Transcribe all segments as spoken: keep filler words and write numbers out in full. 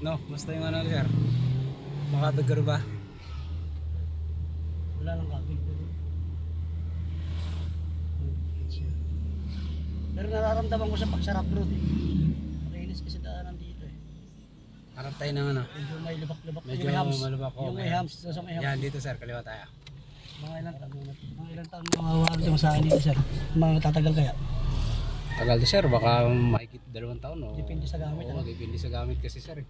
No, basta yung ano sir. Makabigaro ba? Wala lang kabig. Pero nararamdaman ko sa pagsarap bro eh. Makinis kasi daanan dito eh. Harap tayo ng ano. Medyo may lubak-lubak. Medyo Yung may hams. malubak ko. Yung may hams. Doon sa may hams. Yan, dito sir, kaliwa tayo. Mga ilang taon. Mga ilang taon mga mo sa akin dito sir. Mga tatagal kaya. Tagal to sir, baka mahigit dalawang taon o. Depende sa gamit. Oo, ano? depende sa gamit kasi sir eh.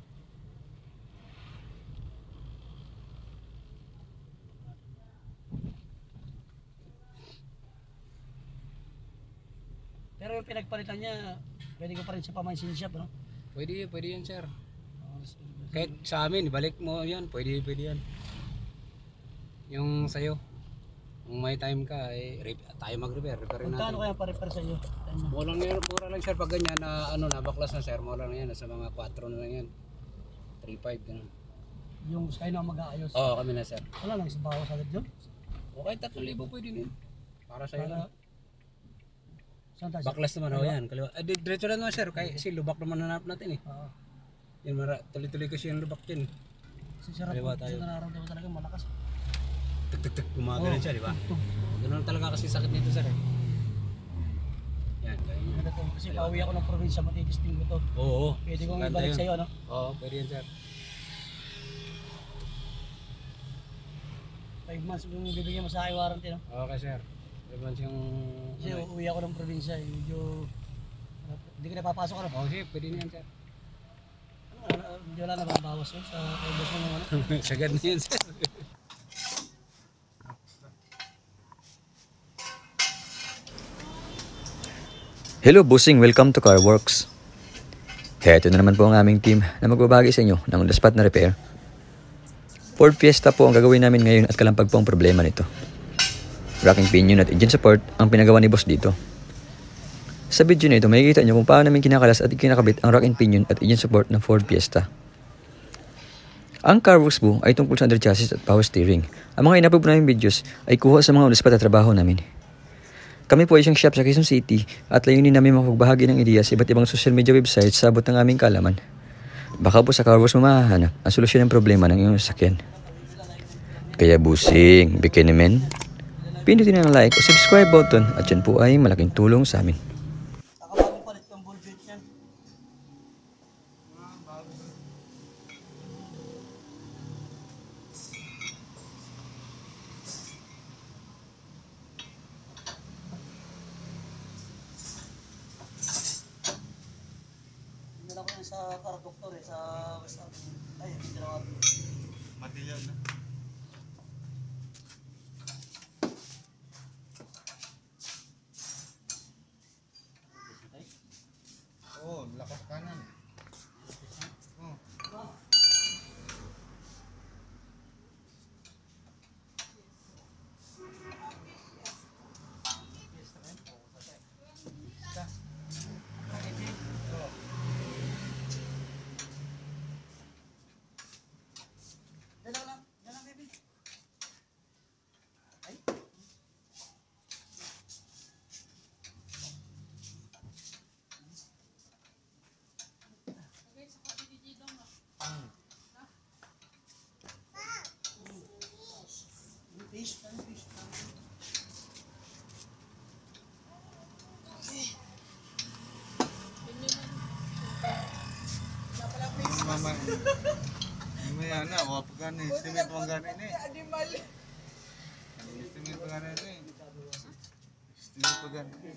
Pero yung pinagpalitan niya, pwede ko pa rin sa pamansin shop, no? Pwede, pwede yan sir. Oh, Kahit sa amin, balik mo yan, pwede, pwede yan. Yung sayo, kung may time ka, eh, rep- tayo mag-repair, repair natin. magkano kaya pa-repair sa iyo? Mura lang, mura lang sir pag ganyan na ano na baklas na sir, mura lang yan, nasa mga four na lang yan. three five ganun. Yung kayo na mag-aayos. Oo, kami na sir. Wala lang sa bawas agad yun. Okay, tatlong libo pwede din. Para sa'yo Para... lang. Saan tayo? Baklas naman ho yan. Kaliwa. Ah, di- diretso lang naman sir, kaya si lubak naman nanap natin eh. Oo. Yan, mara, tuloy-tuloy kasi yung lubak din. Kasi sarap Kaliwa po, tayo. kasi nararamdaman talaga malakas. Tuk-tuk-tuk, gumagano siya, di ba? Tug, tug. Ganun talaga kasi sakit nito sir eh. Yan, ganyan. Ano to? Kasi pauwi ako ng probinsya, matitesting ko to. Oo, oo. Pwede kong Ganda ibalik yun. sa iyo, no? Oo, pwede yan sir. five months yung bibigyan mo sa akin warranty, no? Okay sir. Diba yung... Kasi ano, uuwi ako ng probinsya, eh, medyo... Hindi ko napapasok, ano? Oo, sige, pwede na yan sir. Ano, ano, hindi wala na babawas yun sa kaibos mo yung ano? Sagad na yan sir. Hello Busing, welcome to Carworks. Kaya ito na naman po ang aming team na magbabagi sa inyo ng on the spot na repair. Ford Fiesta po ang gagawin namin ngayon at kalampag po ang problema nito. Racking pinion at engine support ang pinagawa ni boss dito. Sa video na ito, makikita nyo kung paano namin kinakalas at kinakabit ang racking pinion at engine support ng Ford Fiesta. Ang Carworks po ay tungkol sa under chassis at power steering. Ang mga inupload namin videos ay kuha sa mga on the spot na trabaho namin. Kami po ay isang shop sa Quezon City at layunin namin makapagbahagi ng ideya sa iba't ibang social media websites sa abot ng aming kaalaman. Baka po sa Carworks mo mahahanap ang solusyon ng problema ng iyong sasakyan. Kaya busing, bikini men, pindutin ang like o subscribe button at yan po ay malaking tulong sa amin. Saka bago palit yung ball joint yan. Hindi ko yan sa car doctor eh, sa West Ham. Ay, hindi na ako. Material na. Oo, lakas kanan. Oo. Yan lang lang, yan lang baby. Ay. Fish, fish. Mama. Mamaya na, wala pa gani. Estimate mo gani ni. Estimate mo gani ni. Estimate mo gani ni.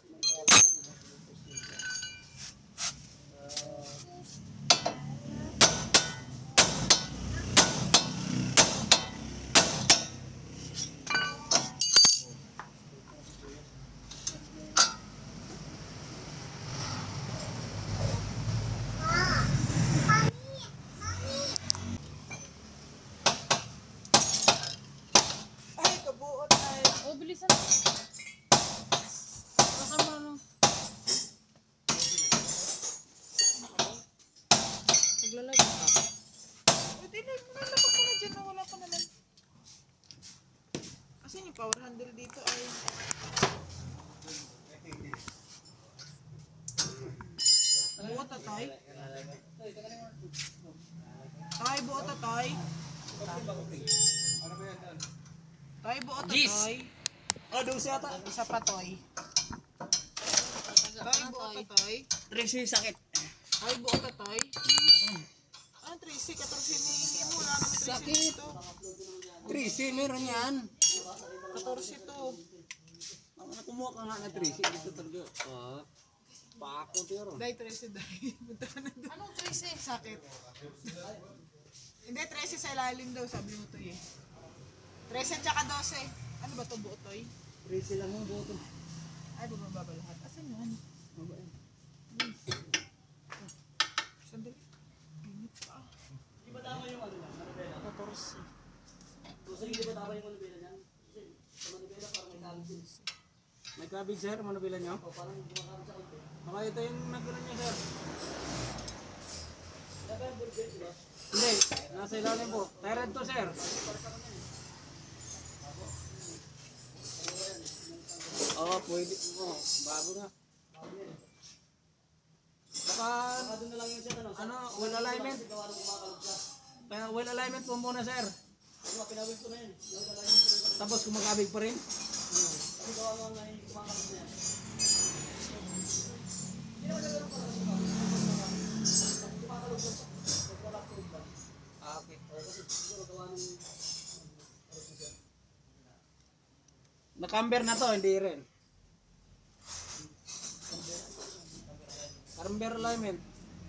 Oh, bilisan mo. Baka mo ano. Naglalag ka. Pwede na, nalapag mo na dyan na wala pa naman. Kasi yung power handle dito ay... Buot na tayo. Toy. Toy, buo to, Jeez. Toy. Oh, dose ata. Isa pa, Toy. Toy, buo to, Toy. Tracy, sakit. Toy, buo to, Toy. Ah, Tracy, katorsi ni mo. Wala naman Tracy dito. Tracy, meron yan. katorsi to. Ang kumuha ka nga na Tracy. Ito talaga. Ah, pako tiro. Dahil Tracy, dahil. Punta ka na doon. Anong Tracy? Sakit. Hindi, Tracy sa ilalim daw, sabi mo to eh. Tracy at saka dose. Ano ba to, buo to eh? Tracy lang mo buto. Ay, bumaba ba lahat? Asan yun? Baba yan. Sandali. Init pa. Di ba tama yung ano lang? Manubela? katorsi. Gusto niyo di ba tama yung manubela niyan? Kasi sa manubela parang may cabbage. May cabbage sir, manubela niyo? O parang gumakamit sa konti. Baka ito yung nagkaroon niya sir. Hindi, nasa ilalim po. Tyrant to sir. Oo, oh, pwede. Oh, bago na. Baka, ano, well alignment. Kaya well alignment po muna sir. Tapos kumakabig pa rin. Ah, okay. Nakamber na to, hindi rin. Camber alignment.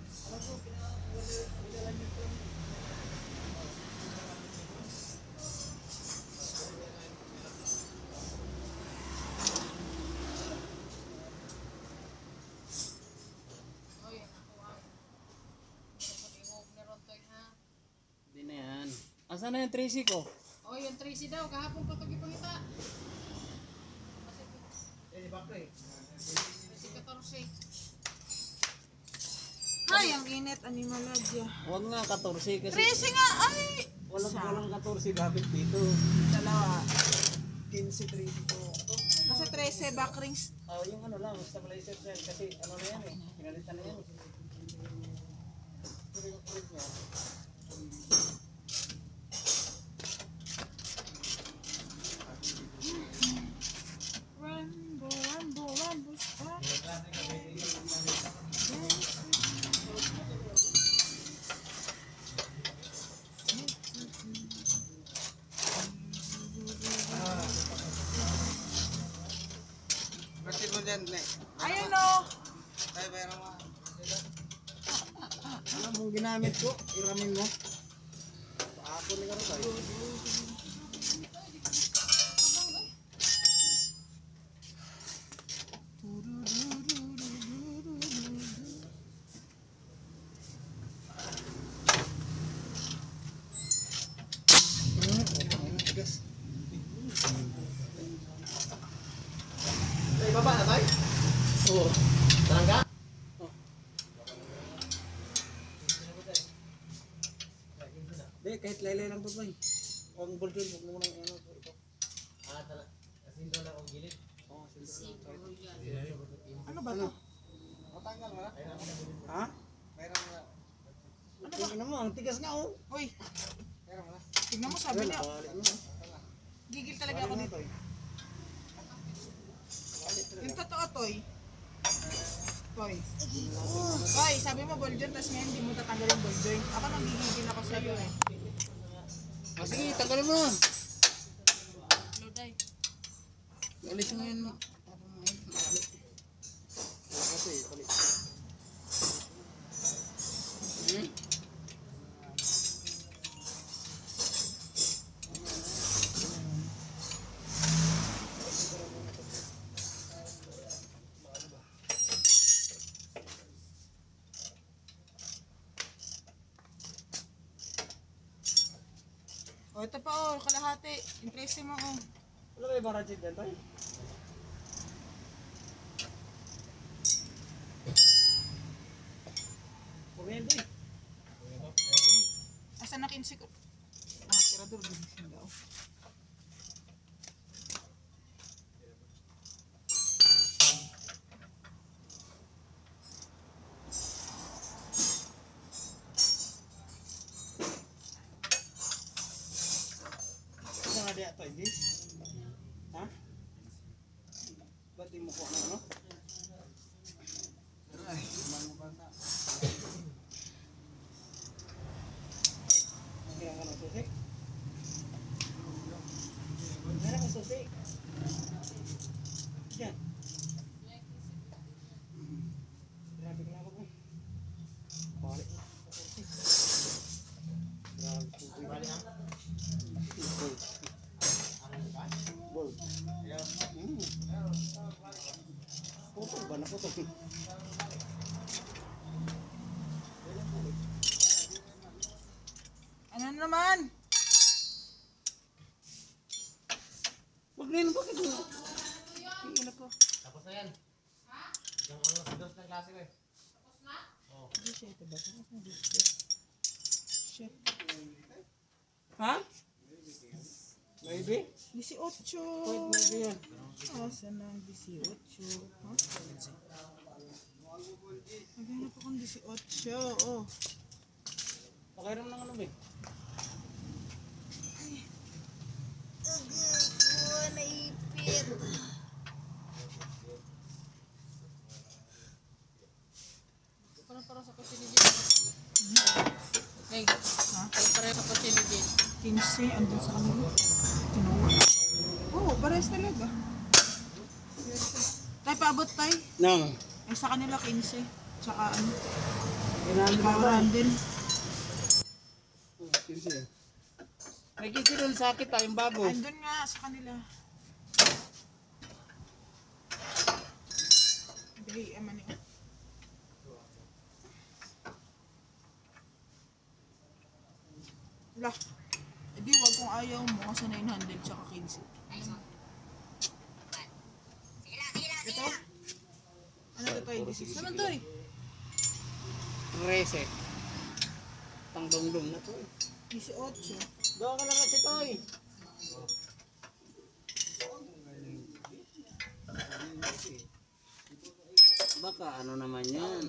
Oy, ako ang. Pag-ihog na ron, Toy, ha? Hindi na yan. Asan na yung Tracy ko? Oy, yung Tracy daw, kahapon pa ito ipangita. Tracy katorsi. Ay, ang init. Animal ladya. Huwag nga katorsi kasi Tracy nga, ay! walang walang katorsi gamit dito. Dalawa. quince, Tracy ko. Nasa Tracy, back rings. Oh, yung ano lang, stabilizer sir kasi ano na yan eh. Pinalitan na yan. Pero yung print niya. Rambo, Rambo, Rambo, stop. Berarti mo dyan, ne. Ayun o. Tayo bayarang mo. Ano mong ginamit ko? Iramin mo. Ako ni karo tayo. Ay, baba na tayo? Oo. Tangga? Hindi, kahit laylay lang po ba eh. Huwag ball drill, huwag mo nang ano po ito. Ah, tala. Kasindo lang ang gilid. Oo, kasindo lang. Ano ba to? Matanggal mo na. Ha? Bayarang mo na. Ano ba? Ano mo, ang tigas nga oh. Uy, Bayarang mo na. tignan mo sabi niya. Balik mo. Gigil talaga ako Balik dito. mo to eh. Yung totoo, Toy. Toy. Toy, sabi mo ball joint, tapos ngayon hindi mo tatanggalin yung ball joint. Ako nang gigigil ako sa'yo eh. Ah, sige, tanggalin mo na. Loday. Alis mo yun. Kasi, palit. Hmm? O, ito pa oh, kalahati. Interesting mo oh. Wala kayo bang ratchet dyan tayo? Pumendo eh. Asan na quince ko? Ah, tirador, ginising daw. kaya to, hindi? Ha? Ba't di mo ko ano ano? Ay, mga bata. Kaya ka ng susi? Meron ka susi? Yan. Grabe ka na ako po. Balik. Grabe susi. Balik ha? Bol. Hmm. Putol ba na putol? Ano naman? Wag na yun, bakit mo? Tingin ako. Tapos na yan. Ha? Yung ano, sa dos ng klase ko eh. Tapos na? Hindi siya ito ba? Shit. Ha? Maybe? eighteen. Wait, maybe yan. Asan na ang eighteen? Ha? Naghanap akong eighteen. Oh. Pakiram ng ano ba? Agad ko, naipit. Para para sa kotse ni Jin. Hey, ha? Para para sa kotse ni Jin. fifteen, andun sa kanila. Kinuha. Oo, oh, pares talaga. Tay, paabot tay. Nang. Ay, sa kanila fifteen. Tsaka ano, Kailangan ba? bawaran din. Kinsi. May kinsi doon sakit tayong bago. Andun nga, sa kanila. Bili, ama niya. Lah, edi wag kung ayaw mo kasi nine hundred tsaka fifteen. Ito? Ano to tayo? Naman to eh. Rese. Tang dong-dong na to eh. eighteen. Doon ka na kasi to eh. Baka ano naman yan.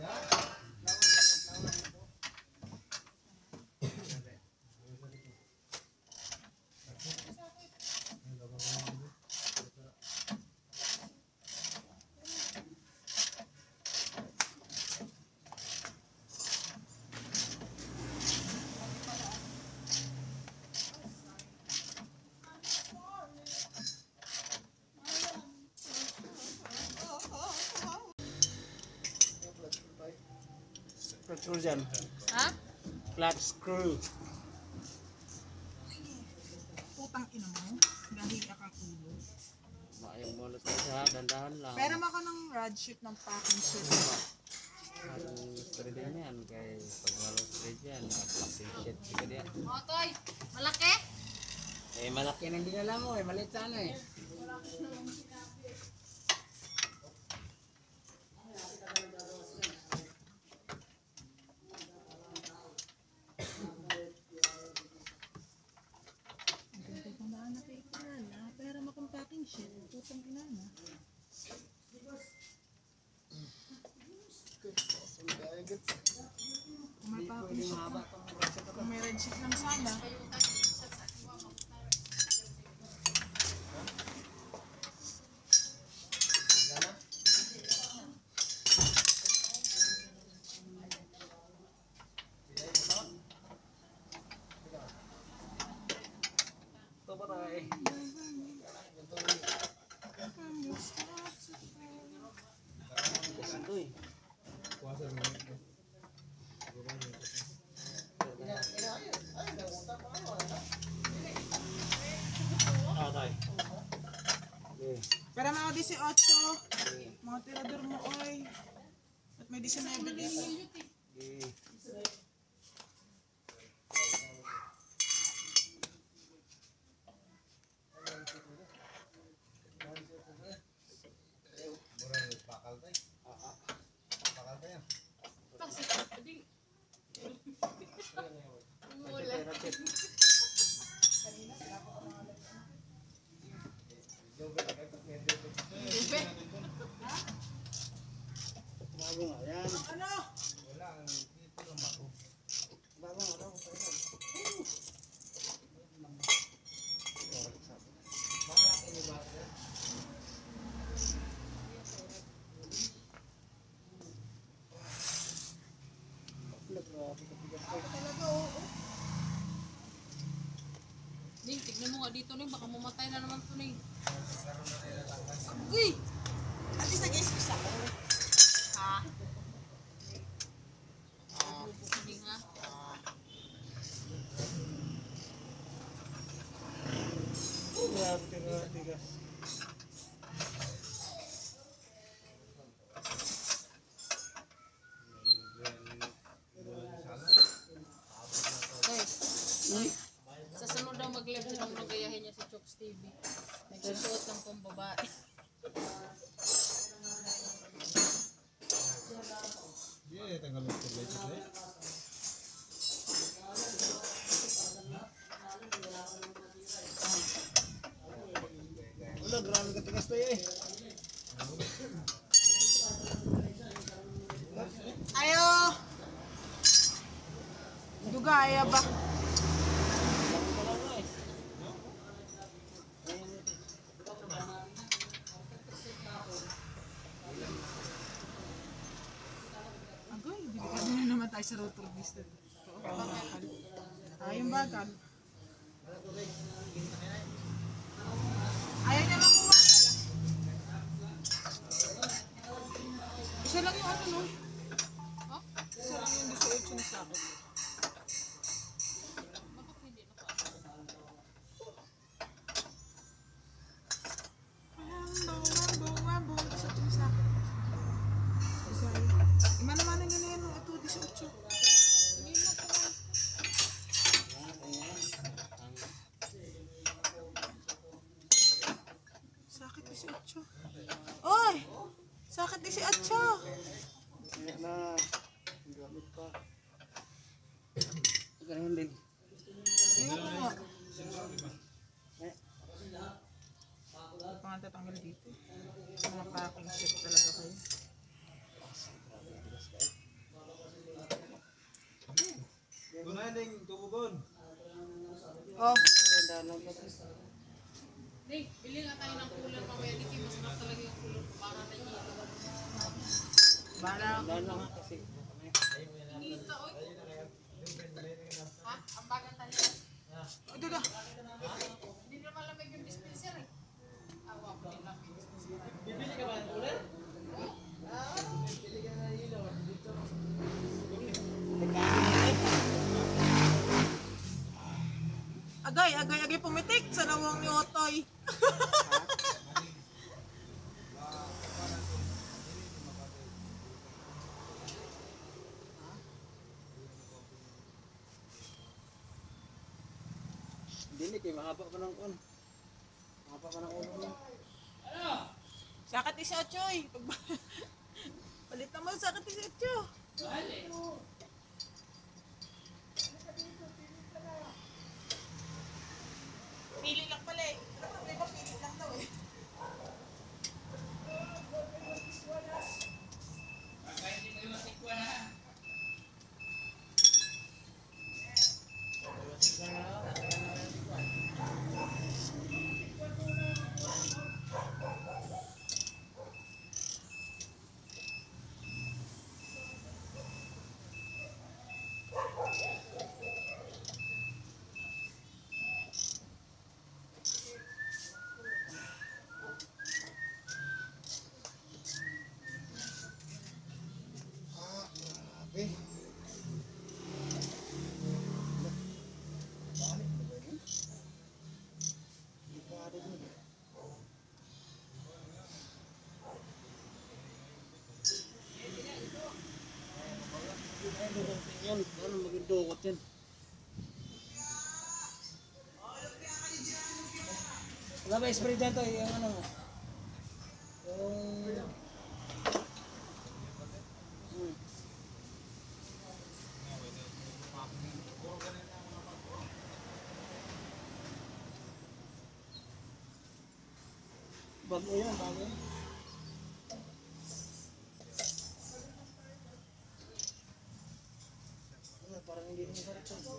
Screw dyan. Ha? Flat screw. Putang ina mo. Dahil akakulo. Mayang bonus na siya, dandahan lang. Pero maka ng rod sheet ng packing sheet. Ang spread din yan, kay pag malo spread yan, plastic sheet ka diyan. O, Toy. Malaki? Eh, malaki nang dinala mo eh, maliit sana eh. Pero makang packing sheet. Putang ina na. Kung may packing sheet na. Kung may red sheet lang sana. Ito ba tayo eh? Ito eh. Ah, tayo. Okay. Pero mga eighteen. Mga tirador mo oy. At may nineteen din. Okay. Bago nga yan. Ano? Bago nga daw. Talaga, oo. Ning, tignan mo nga dito, Ning. Baka mamatay na naman to, Ning. Uy! At least nag-excuse ako. Ha? Bubo ko, Ning, ha? Grabe, tigas, tigas. Hoy. Sa sunod daw mag-live siya nung nagayahin niya si Chokes T V. Nagsusuot ng pambabae. Yeah, tanggal mo tuloy tuloy. Wala, grabe ka tigas tayo eh. Ayo! Duga, aya ba? Agoy, delikado na naman tayo sa rotor distance. Ayun bakal. Ayaw niya makuha. Isa lang yung ano, no? Ha? Isa lang yung eighteen na sa akin. Bakit hindi na pa? Bong, bong, bong, bong. Isa ito sa akin. Isa yun. Imana-mana nyo na yan, ito, eighteen. Hindi mo pa man. Sakit eighteen. Oy! Sakit eighteen. Kaya na, gamit pa. Ganun din. Ayun ko nga. Hindi pa nga tatanggal dito. Mga packing shit talaga kayo. Gunahin ding tububon. Oh, Ning, bili nga tayo ng cooler mamaya. Diki, masarap talaga yung cooler ko. Para na hilo. bala ako. Lalo nga kasi. Nita, oy. Ha? Ang bagan tayo. Ito na. Hindi naman lamig yung dispenser eh. Awa ko din lamig yung dispenser. Bibili ka ba ng ulan? Agay, agay, agay pumitik sa lawang ni Otoy. Dili kay mahaba pa ng kon. Mahaba pa ng ulo niya. Sakit eighteen. Pag palit naman sakit eighteen. Pili lang pala eh. Ano problema, pili lang daw eh. Okay. Yan, ano magdukot yan. Wala ba spray dyan to? Yung ano? Yung... Hmm. Bago yan, bago yan. Ano, parang hindi naman sarap yan.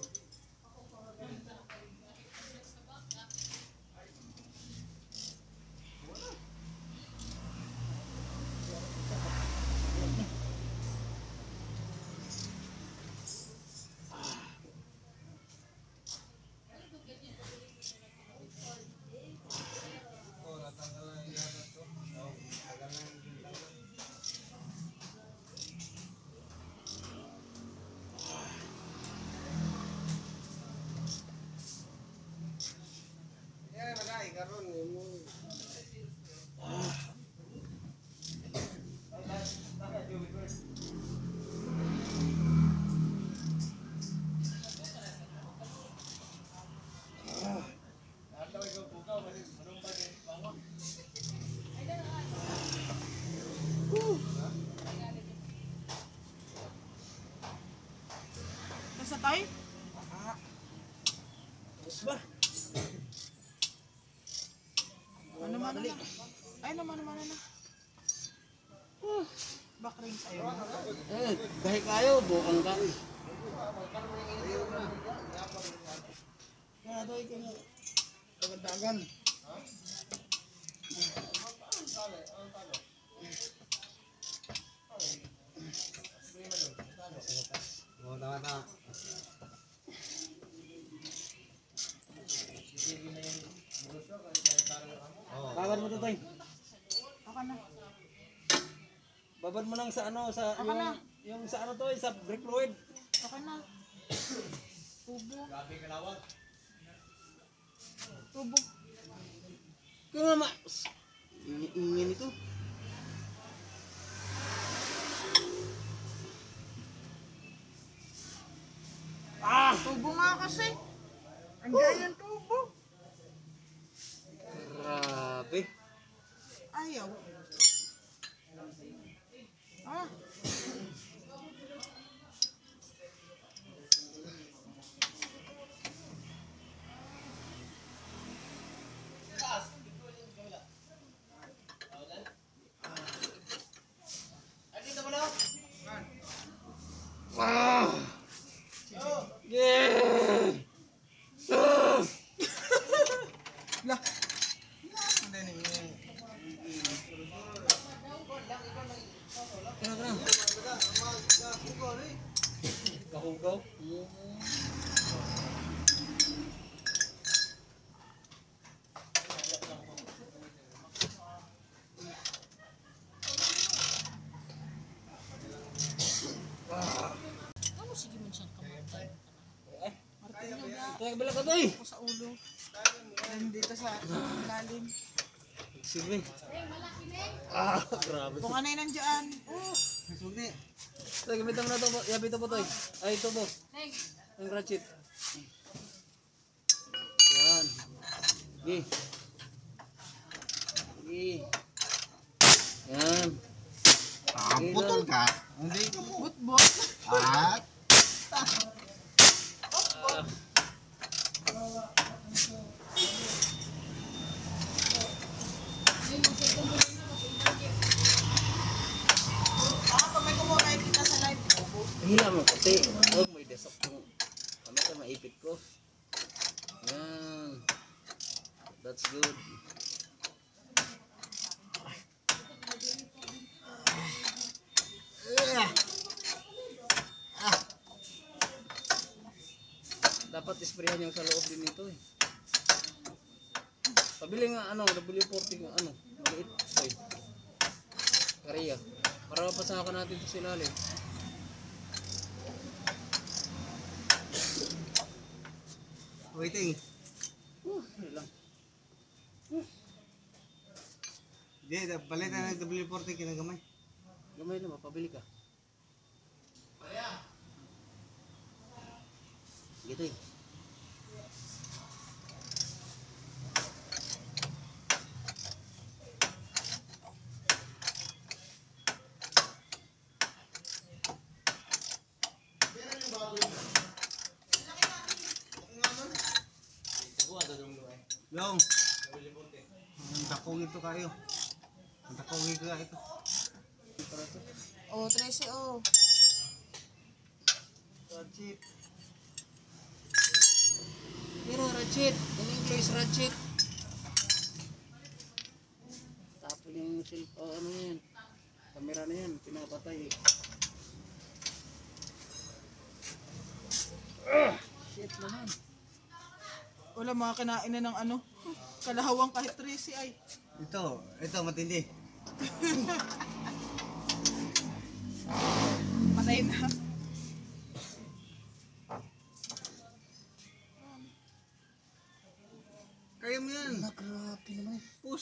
Basta tayo? Ba? Ano man na. Ay, naman naman na. Uh, back ring sa'yo. Eh, kahit kayo, bukang ka. Kaya ito ito na. Pagdagan. Oh, tama na. Babad mo to, Toy. Baka na. Babad mo lang sa ano, sa Baka yung, na. yung sa ano to, sa brake fluid. Baka na. Tubo. Tubo. Kaya ma... Ingin ito. Ah! Tubo nga kasi. Andiyan yung tubo. Grabe. Ayaw. Ah. Yeah! Lah. Kena kena. Kahugaw. Ano sige man siyang kamatay? Martilyo niya Kaya bala ka Toy. ako sa ulo. Dan dito sa lalim. Sige. Ah, grabe. Kung ano yung nandyan. Oh. Sugni. Toy, gamitan mo na to. Yabi to po, Toy. Ay, ito po. Neng, Ang ratchet. Yan. Gi. Gi. Yan. Ah, putol ka. Hindi ka mo. But-but. Ah, Ah, pag may kumuha kayo kita sa live. Hila mo kasi. Huwag may desok mo. Ano ka maipit ko. Yan. That's good. Dapat isprayan yung sa loob din nito eh. Pabili nga ano, W forty yung ano, maliit. Oy. Kariya. Para mapasakan natin ito sa ilalim. waiting. Uh, yun lang. Hindi, palitan ng W forty kinagamay. Gamay na, mapabili ka. Gitu eh. Long. Ang takong ito kayo. Ang takong ito ka ito. Oh, Tracy, oh. Ratchet. Pero ratchet, in English ratchet. Tapos yung cell, oh, ano yan, kamera na yan, pinapatay eh. Ah, shit naman. Wala mga kinain na ng ano. Kalahawang kahit Tracy ay. Ito, ito matindi. Patay na. Kaya mo yan. Ah, grabe.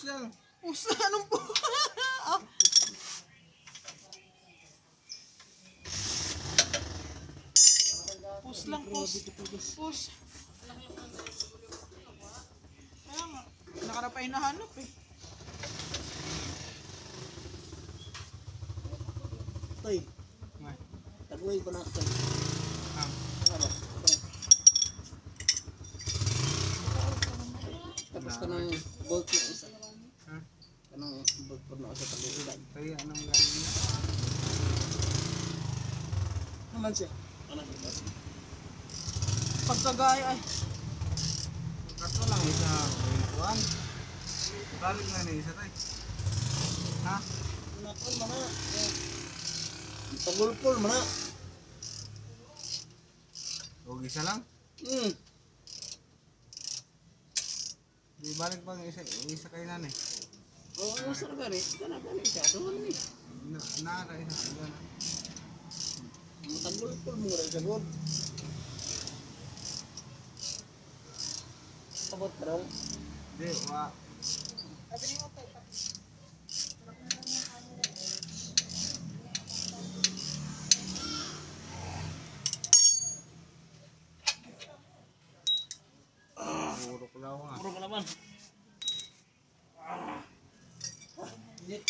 push lang. Push, anong po? Ah. Push lang, push. Push. Kaya nga, nakarap ay nahanap eh. Toy. Tagway ko na ito. Tapos ka ng bolt na isa. Kanang bolt ko na isa tagulan. Kaya anong gano'n niya? Naman siya. Ano siya? Pagkagaya ay. Kato lang isa. Kuhan. Balik na na isa tayo. Ha? Nakon mana. Tagulpol mana. Huwag isa lang. Hmm. Di balik pa isa, isa kayo na eh. Oh, ano sa lugar eh? Kana gani siya. Doon ni. Na, nara isa. Gana. Tagulpol mo ra sa god. Abot bro. Di, wa. Puro ko lang ah. Puro kalaman. Init.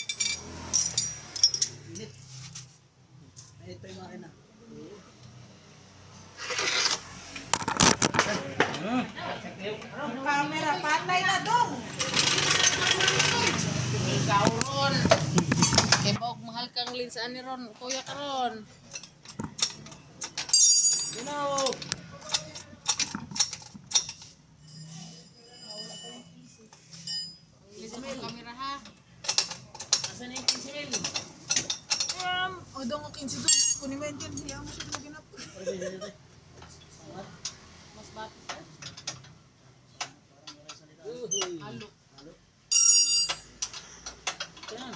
Init. Ay, ito yung makina. Camera, patay na dong. Ikaw ron. Kay Bog, mahal kang linsaan ni Ron. Kuya ka ron. Ginaw. Lisan mo kamera ha. Asan yung fifteen mil? Um, o dong ang kinsi dong. Kunin mo yan dyan. Hiya mo siya ginaginap. Mas bata siya. Halo. Yan.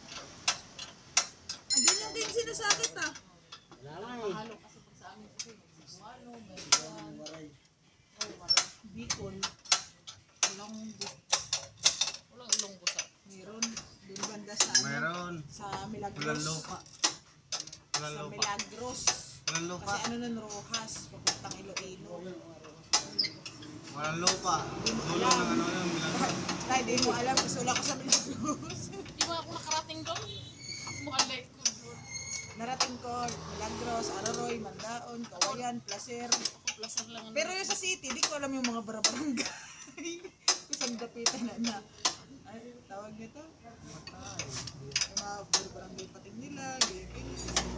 Andyan yung kinsi na sakit ah. Halo kasi pag sa amin kasi. Halo, Waray. Bicol. Walang bu- walang ilong busa. Meron. Doon banda sa ano. Meron. Sa Walang Milagros. lupa. Walang Sa lupa. Milagros. Walang lupa. Kasi ano nun, Rojas. Papuntang Iloilo. Walang lupa. Dulo ng ano yun. Bilang. Tay, di mo alam kasi wala ka sa Milagros. Di ba ako nakarating doon? Mukhang like ko doon. Narating ko, Milagros, Araroy, Mandaon, Kawayan, Placer. Ako placer lang. Pero yung sa city, di ko alam yung mga barabarangay. Kusang dapitan na na. Ay, tawag nito? Yung mga barabarangay pating nila, gipin.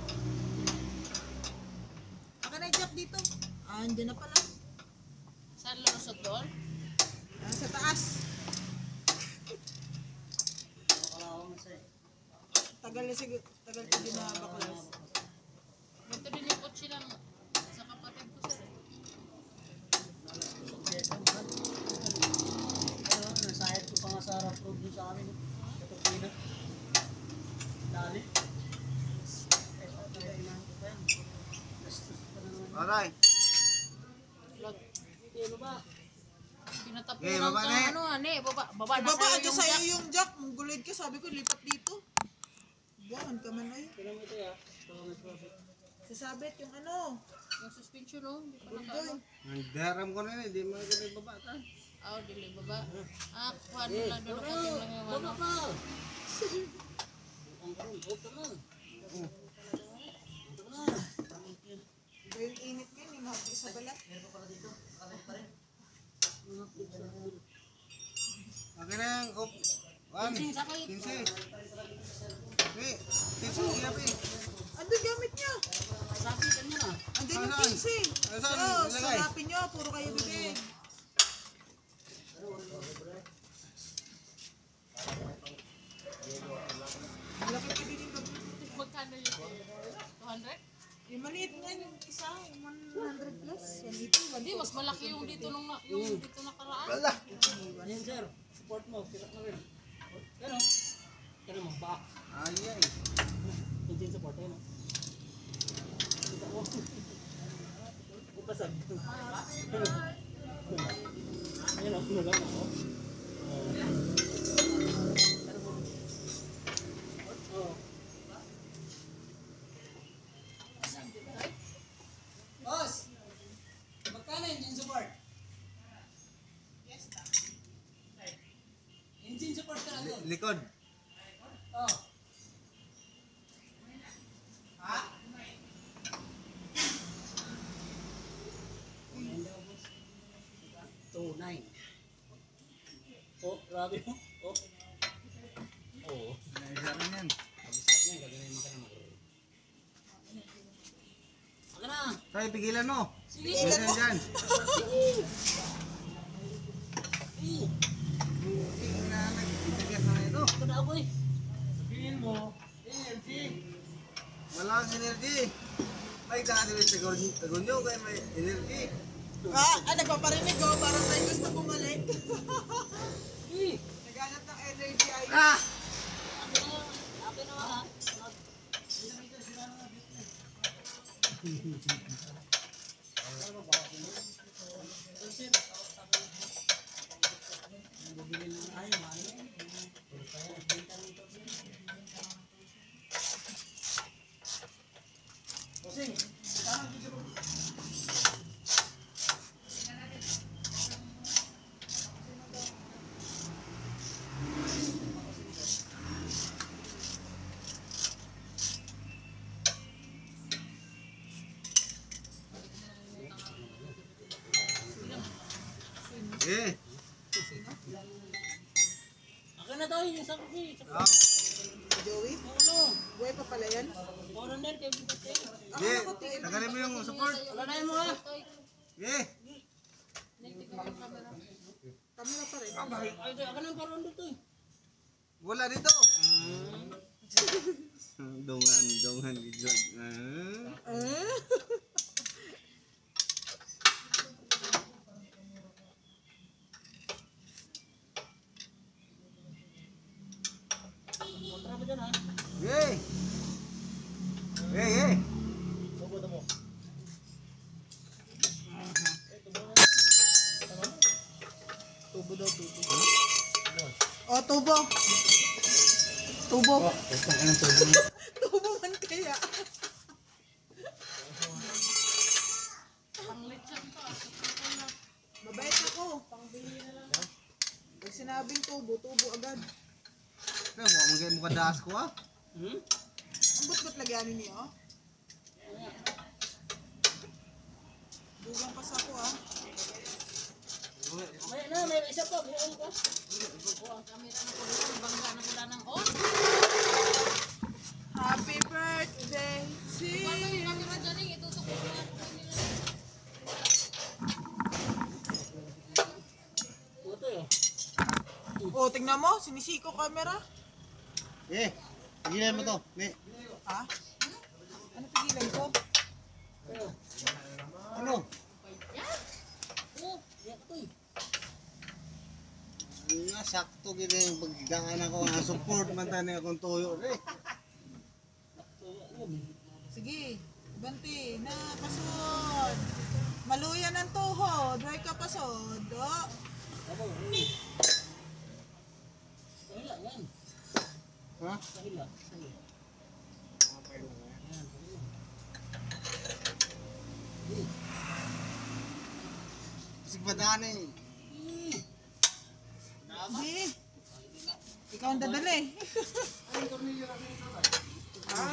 Aka na Jack dito. Ah, andyan na pala. Saan lulusot doon? Ah, sa taas. Tagal na siguro, tagal ko din na baklas. Ito din yung kotse lang sa kapatid ko sir. Pero nasayad ko pa nga sa harap road dun sa amin. Katupina. Dali. Aray. Lag. Ano ba? Pinatapunan Eh, baba ka na eh. ano ane, baba, baba na Baba, sa'yo andyan yung sa'yo jack. yung jack. Mong ka, sabi ko, lipat dito. Buwan ka man ay. Kailan mo ito ya? Para may profit. Sasabit yung ano. Yung suspension no, hindi pa Doon. nakaano. Nagdaram ko na yun. Di mo kami babata. Ah, dili baba. Ah, kuha mo lang doon katim lang yung ano. Baba pa! Ang karong, bota na. Iba yung init ko yun, yung mga isa balat. Meron pa pala dito. Kalit pa rin. Akin na yung op. One. Kinsi. Eh, kinsi. Yapi. Andun gamit niya. Sabitan mo na. Andun yung Saan? pinsi. Saan? Saan? So, Ilagay? sarapin nyo, puro kayo bibig. Malaki pa din yung gabi. Magkano yun? two hundred? Yung maliit nga yung isa, yung one hundred plus. one eighty, Hindi, mas malaki yung dito nung na, yung dito nakaraan. Ayan sir. Support mo. Kita mo rin. Yan o. Yan mo. Baka. Ayay. Engine support. Yan o. Kita mo. Upasag. Ayan o. Pinulang ako. likod. two nine. Oh, grabe mo. Oh. Oh. Naisa na yan. Pag-start niya, gagawin mo ka naman. Aga na. Tay, pigilan mo. Pigilan mo. Dyan. Eh, Tingnan na, nagtigas na ito. ito na ako eh. Sabihin mo, energy. Wala kang energy. May dati sa tagon nyo, kaya may energy. Ah, ah, nagpaparinig ko, parang may gusto bumalik. Eh, Naghanap ng energy ay. Ah! akin na ha. Eh, Akin na tayo, yung sakit eh. ah, Joey, Ano? buhay pa pala yan. Moron na kay Bigat eh. di, tagalin mo yung support. Wala na yun mo ha. Eh, Kamera pa rin. Ay, akin na paron dito eh. wala dito. Dongan, dongan, gijog. Ah. Eh? Kontra ba dyan ha? Eh, eh, eh. Tubo daw, tubo. Oh, tubo. Tubo. Tubo man kaya. Mabait ako. Pag sinabing tubo, tubo agad. Kaya mo, magkaya mo kadaas ko ah. Hmm? Ang ba't-ba't lagyanin niyo? Dugang pas ako ah. May na, may isa pa. Buwan ko. Oh, ang camera na pula. Bangga na pula ng on. Happy birthday to you. Puto eh. Oh, tingnan mo, sinisiko camera. Eh, pigilan mo to. Ne. Ha? Ano pigilan ko? Ano? Oh, yan ito eh. Nga, sakto gini yung paggaan ako nga support man tayo na akong tuyo. Eh, Sige, banti na pasod. Maluyan ang tuhod, dry ka pasod. Oh. Kahila yan. ha? Kahila. Kasi badaan eh. Di. Ikaw ang dadala eh. Ha?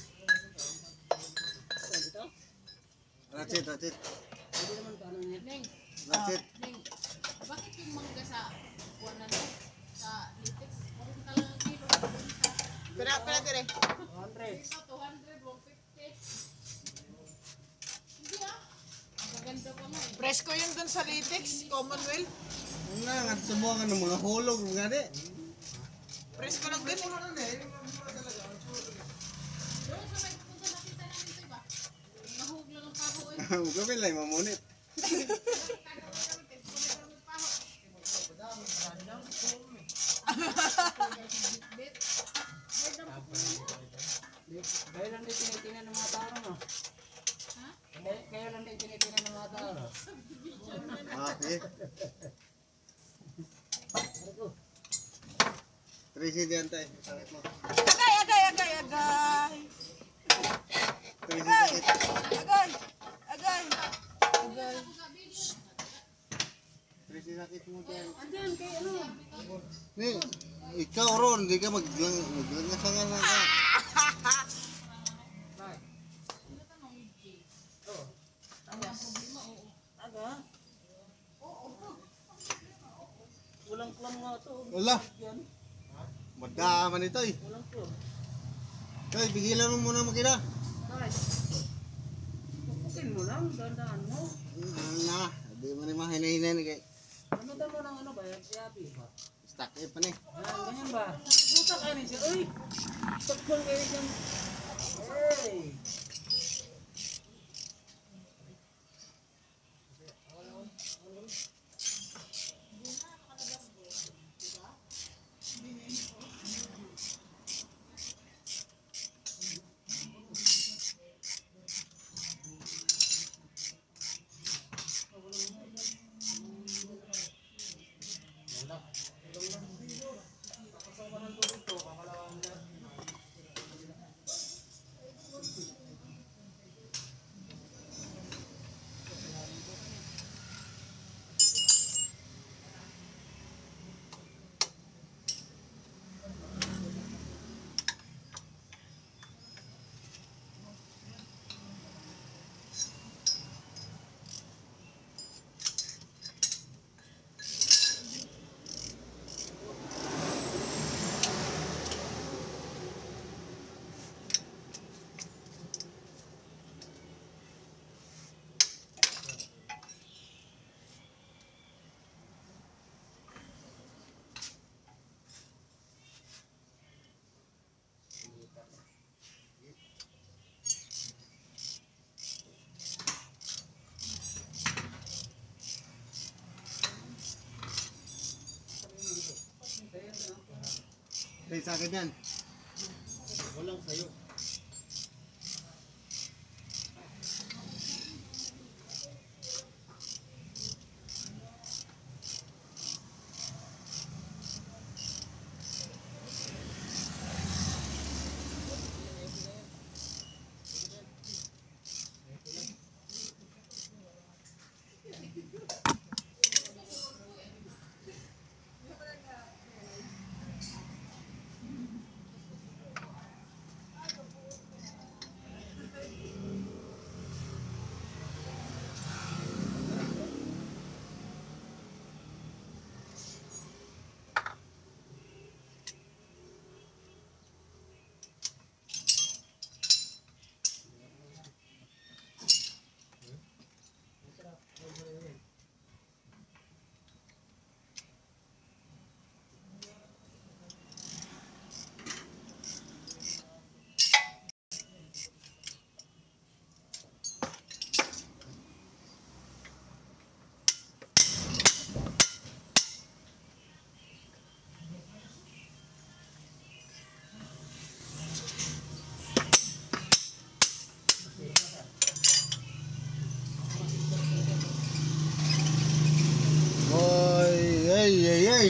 That's it, that's it. Hindi naman paano yan. Neng, That's it. Neng, bakit yung mangga sa buwan na to? Sa latex? Parang talang ang kilo. Pera, pera dire. one hundred. Ito, two hundred, one fifty. Hindi ah. Maganda pa nga eh. Presko yun dun sa latex, Commonwealth. Ang nga, nga subukan ng mga hulog nga di. Presko lang din. Doon sa may pupunta nakita namin ito iba. Nahug lang ang paho eh. Gawin lang, mamunit. Kayo lang din tinitingnan ng mga tao no? Ha? Kayo, kayo lang din tinitingnan ng mga tao no? Ah, eh. Tracy diyan tayo. Sakit mo. Agay, agay, agay, agay. Tracy Agay, sakit. agay, agay. Agay. Tracy sakit mo dyan. Andyan, kay ano? Ni, ikaw ron, hindi ka maglangasangan ka. Aga? Walang klam nga to. Wala. Madaman ito eh. Walang klam. Kaya, bigilan mo muna makina. Pupukin mo lang, dandaan mo. Na, hindi mo naman hinahinan kay. Ano daw mo ng ano ba? Yabi ba? Stuck eh pa ni. Yan, ganyan ba? Puta ka rin siya. Uy! Takbang kayo dyan. Hey! Kaya sa akin yan. Walang sayo. Oy, ay, ay, ay.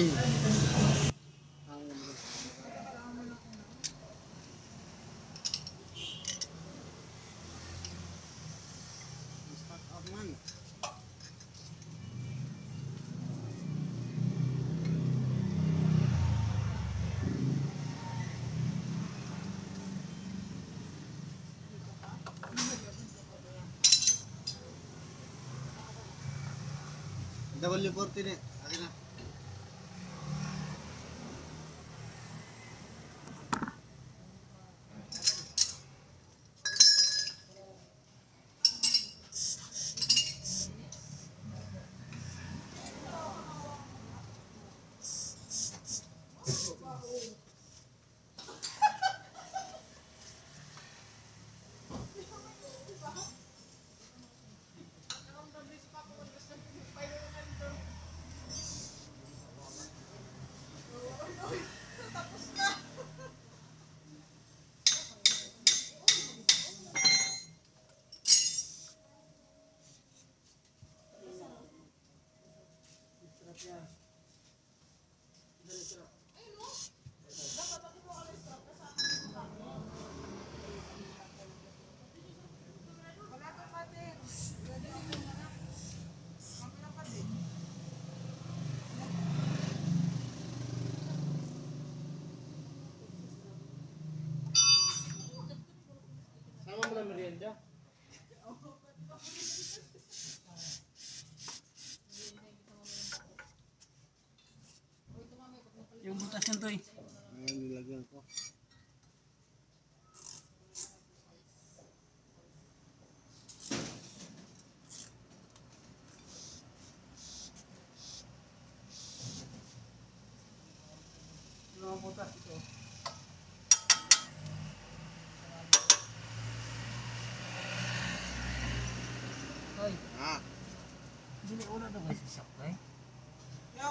W forty ni, akin na. butas yan to eh. Ayan, nilagyan ko. Ano ang butas ito? Ay, Ah, hindi na una na ba sa supply? Ya.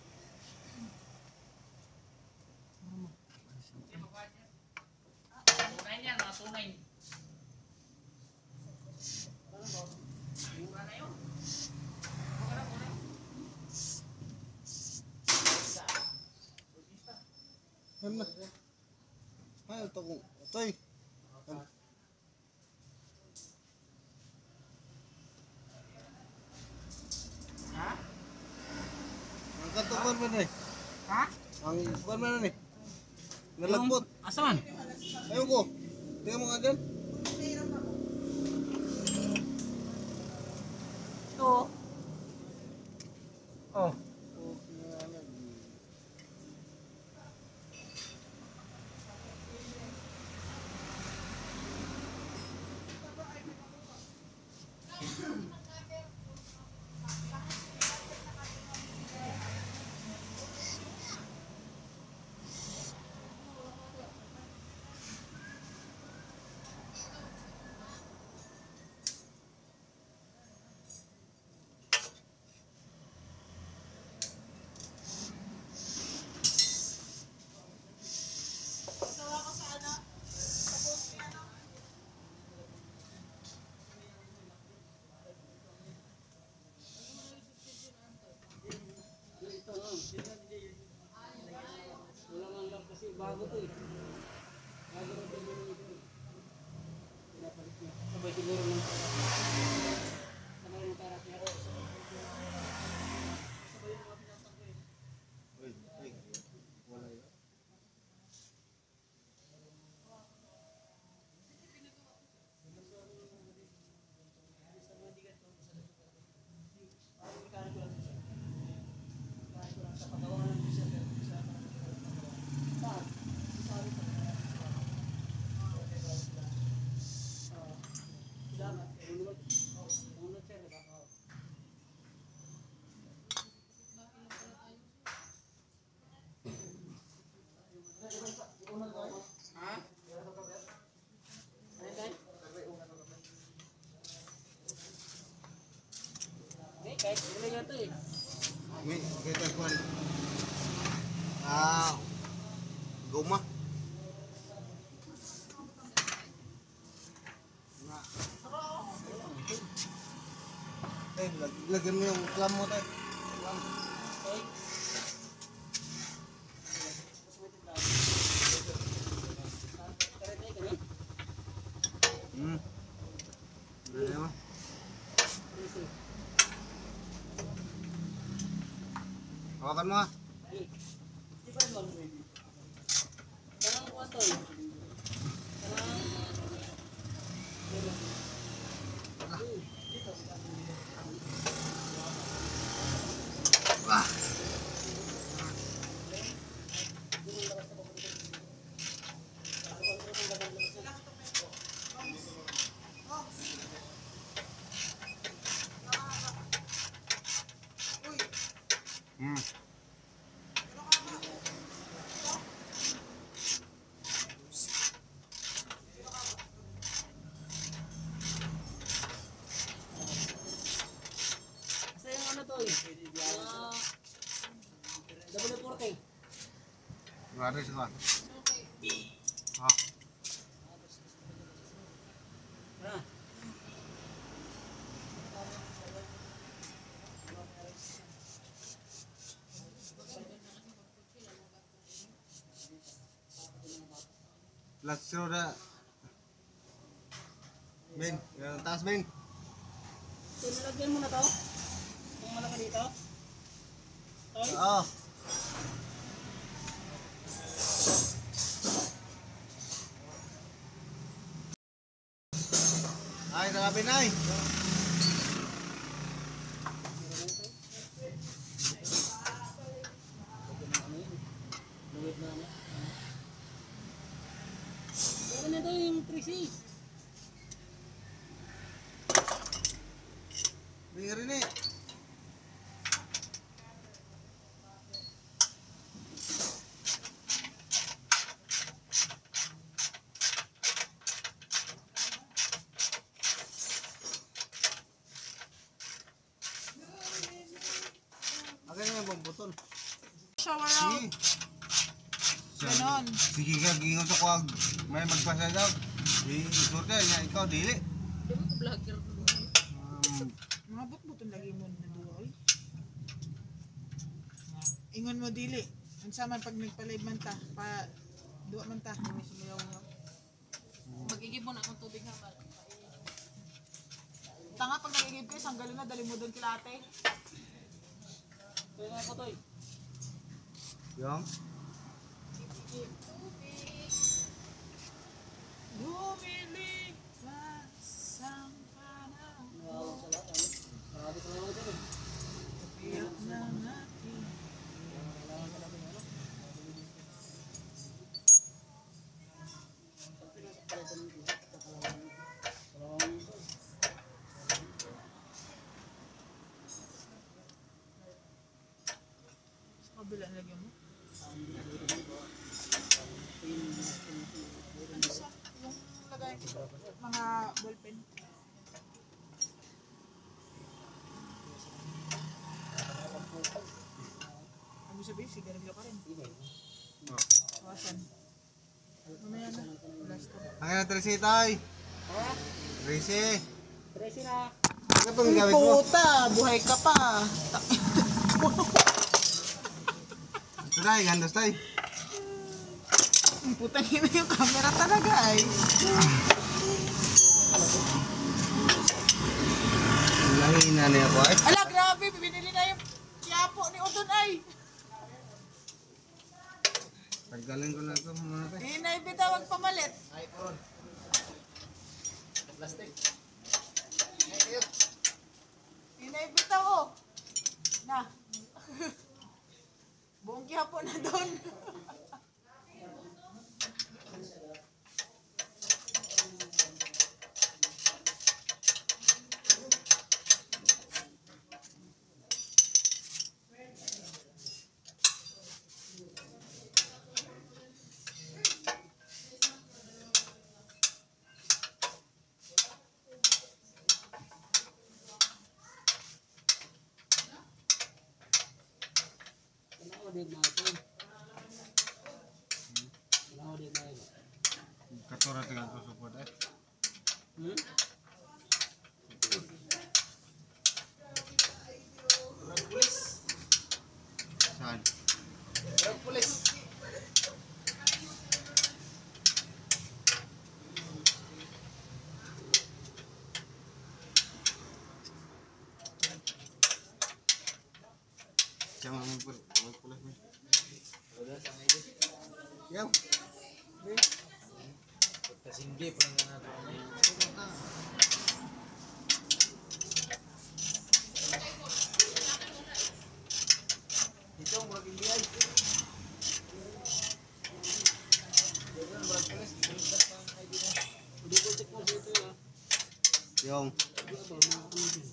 ano na? Ay, ito kong, ito eh. Ha? Ang katukuan mo na eh. Ha? Ang kuan mo na eh. Nalagpot. Asa man? Ayaw ko. Tingnan mo nga dyan. Ito. Oh. Wala man lang kasi bago to eh. Bago na ito ito. Pinapalit niya. Sabay siguro ng sabay ng karat niya. Uy, uy. Wala yun. Eh, kahit wala nga to eh. May, kita kuan. Ah, guma. Na. Eh, lag lagyan mo yung clam mo tayo. Clam. Hmm. Dali mo. Hawakan mo ha. Parang kuha to eh. Wah. Hmm. Kasi yung ano to eh. Ah, double four K. Grabe sa kan. Ha. Ah. Let's throw the Ben, yung taas Ben. So, nilagyan mo na to? Yung malaki dito? Toy? Oo. Ay, grabe na ay. Easy. Dengerin nih. Akin na yung pambutol. Shower out. Ganon. Sige ka, gingon sa kuwag. May magpasa daw. Di, isurte niya, ikaw, dili. Di ba ko vlogger ko? Um, Mga butbuton lagi mo na duwa, oy. Ingon mo dili. Unsa man pag nagpa-live man ta, pa duwa man ta. Magigibon akong tubig ha. Tanga pag nagigib kayo, sanggalin na, dali mo doon kila ate. Kaya nga ko to eh. yung? Lumilipas ang panahon. Nawawag sa lahat. Ano? Marami ko naman dyan eh. Iyak na natin. Sa kabila lagyan mo. Ano siya? Yung lagay mga ballpen. Ano sabihin? Sigarilyo ka rin. Kawasan. Mamaya na. Last to. Akin na, Tracy, tay. Tracy. Tracy na. Ano itong gamit mo? Puta! Buhay ka pa! Ito, tay, gandos, tay. Ang putang ina yung camera talaga ay. Lahina na ako, ay. Ala, grabe! Binili na yung kiyapo ni Udon ay. Tanggalin ko na ito muna, tay. Hindi na ibitawag pamalit. Hindi na ibitaw oh. Na. Buong kiyapo na doon. Kailangan ko din na ito. Kailangan ko din na ito. Katura tinggal ko support, ay. Hmm? Saan? Jangan ngumpul, ngumpul lagi. Yaw. Kasinggi pa nga natin. Dito ang murag hindi ay. Double check mo dito ah. Yung. Di ba mga ano din.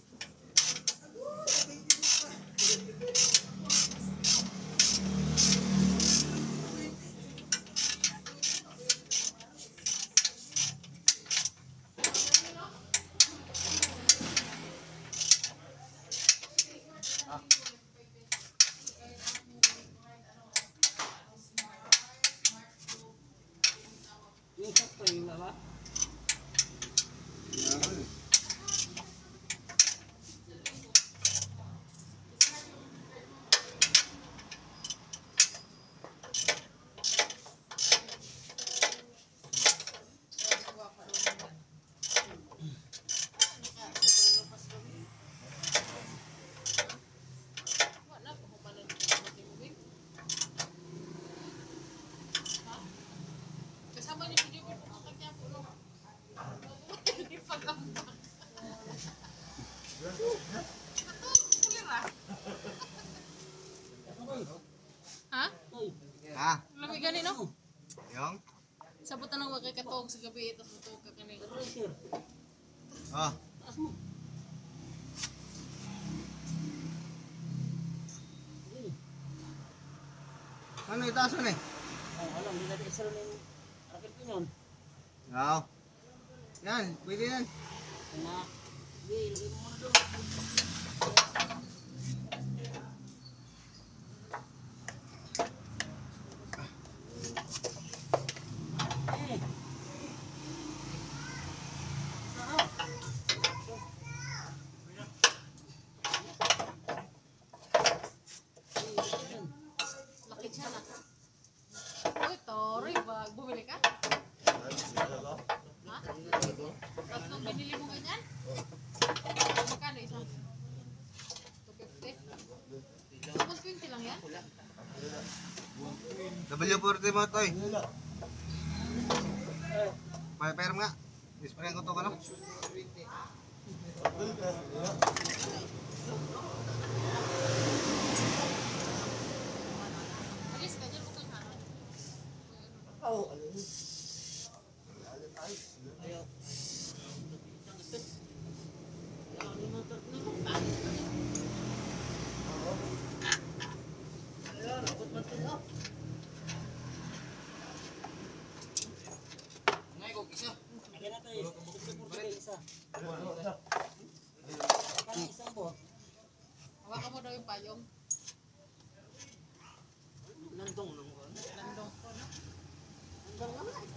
Yung sakto yung lala. katog sa gabi, tapos matog ka kanina. Pressure. Ah. Taas mo. Sige. Ano itaas mo eh? Oh, alam, hindi natin isa rin yung rakit ko yun. Oo. Yan, pwede yan. Na, sige, ilagay mo muna doon. Eh. Laki siya na. Uy, Tori, ba? Bumili ka? Ha? Tatlong binili mo ganyan? Magkano isa? two fifty? one twenty lang yan? W forty mo to eh. May pera nga. Display ko to ka no? Alis ka dyan, bukod ka. Lagyan natin eh. Ito isa. Parang isang po. Hawakan mo daw yung payong. Nandong lang ko. Landong ko, no? Nandong lang eh.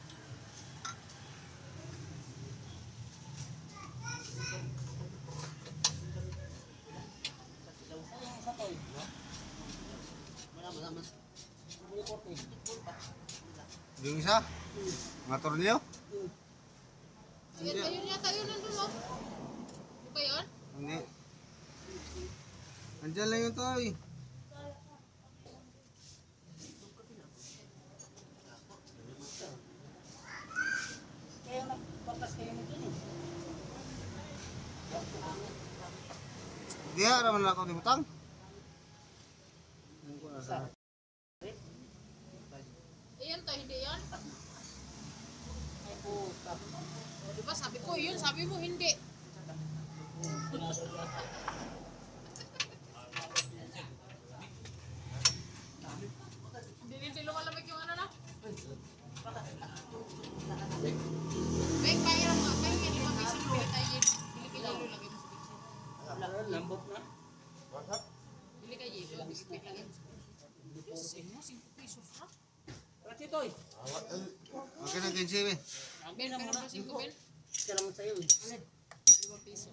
Sayang isa to eh. Wala, wala mas. W forty. Yung isa? Mga tornilyo? Ayun, ayun yata yun nandun, no? Di ba yun? Hindi. Andyan lang yung to eh. Kaya nagpapas kayo mo dyan eh. Hindi ha, raman na ako di butang. Ayun to, hindi yun? Ay puta. O, di ba sabi ko yun, sabi mo hindi. Hindi hindi lumalamig yung ano na. Beng, kaya mo, kaya nga lima piso bili tayo yelo. Bili ka yelo, lagay mo sa bitsin. Wala, lambot na. Bili ka yelo, biskuit lagay mo sa bitsin. Diyos, eh mo, cinco pesos na. Ratito eh. Okay na, Kenji eh. Ben, meron ba cinco, Ben? Isa naman sa'yo eh. Lima piso.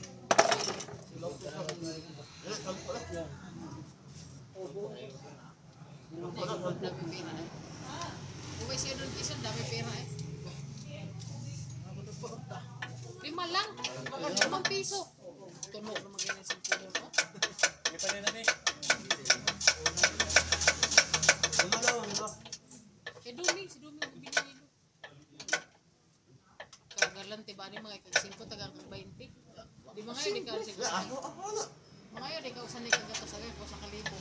Dami pera eh. Kung may siya doon piso, dami pera eh. Lima lang. Limang piso. Tunog na mag-inan sa puno ko. Kay Dumi, si Dumi ang binili doon. Kagalante ba ni mga ikag-singko tagang twenty? Di mga yun, ikaw siguro. Mga yun, ikaw sanay kang gato sa ko sa kalibo.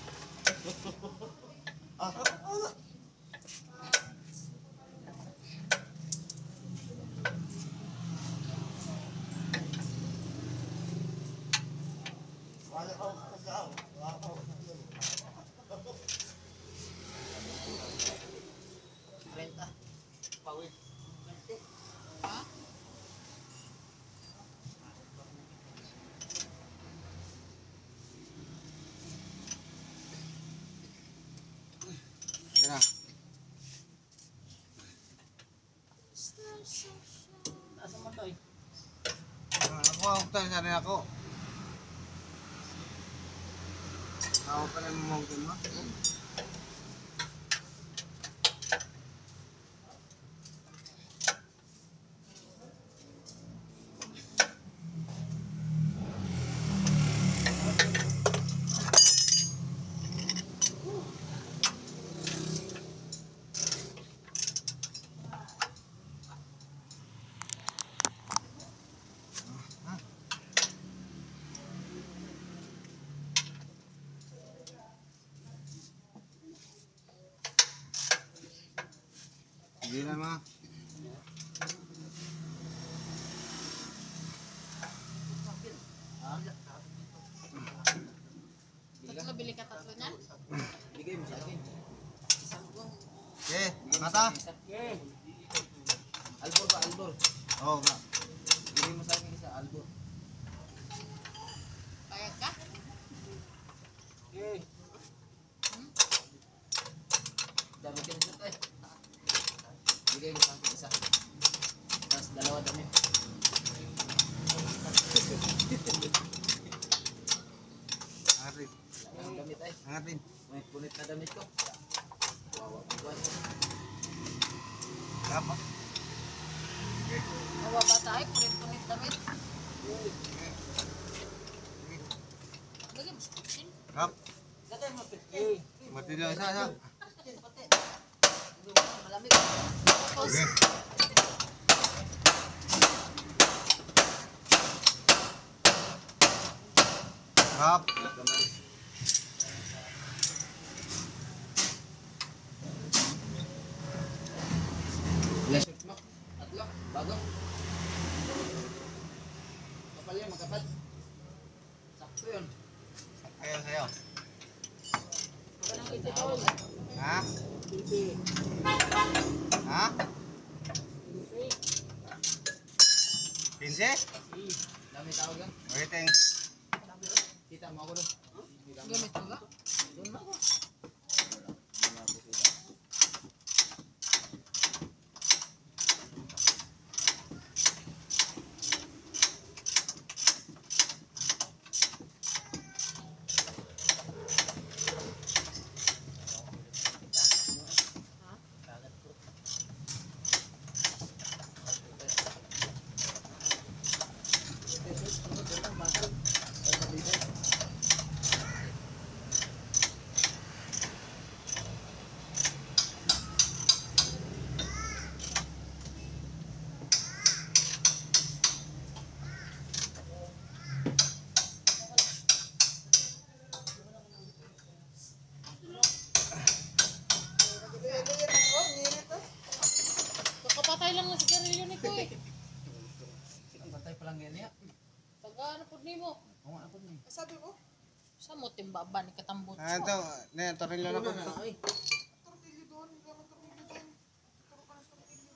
Renta. Pawid. Ha? Okay na. Nasa mo to eh. Ah, Ako ako tayo sa rin ako. Ako pa rin mo mountain mo. Hindi na mga. Magkabili ka tatlo niyan? Bigay mo sa akin. Okay, mata. Okay. Albor ba, albor? Oo nga. Bigay mo sa akin isa, albor. Payag ka? Okay. Dami ka nito tayo. Bigay mo sa akin isa. Tapos dalawa dami. Angatin. Ang damit ay. Angatin. May punit na damit ko. Wawa ko buwan. Kapa. Mababa tayo, punit-punit damit. Lagi mo sa kitchen. Kap. Lagay mo okay. Mati lang isa isa. Malamig. Tapos, Kap. Blessed mo. Tatlo. Bago. Kapal yan, magkapal. Sakto yun. Kayo sa'yo. walang kitchen. Ha? Hindi. Ha? Hindi. Pinse? Dami tawag yan. Waiting. Kita mo ako doon. Gamit mo ba? Doon mo ako. Kakapatay lang ng sigarilyo nito eh. Ang patay pa lang yan niya. Taga ano po ni mo? Oo, ako na eh. Sabi mo, Sa mo timbaba ni katambot. Ah, ito. Ne, tornilyo na ko. tortilyo doon, hindi naman tortilyo doon. Turo ka ng tortilyo.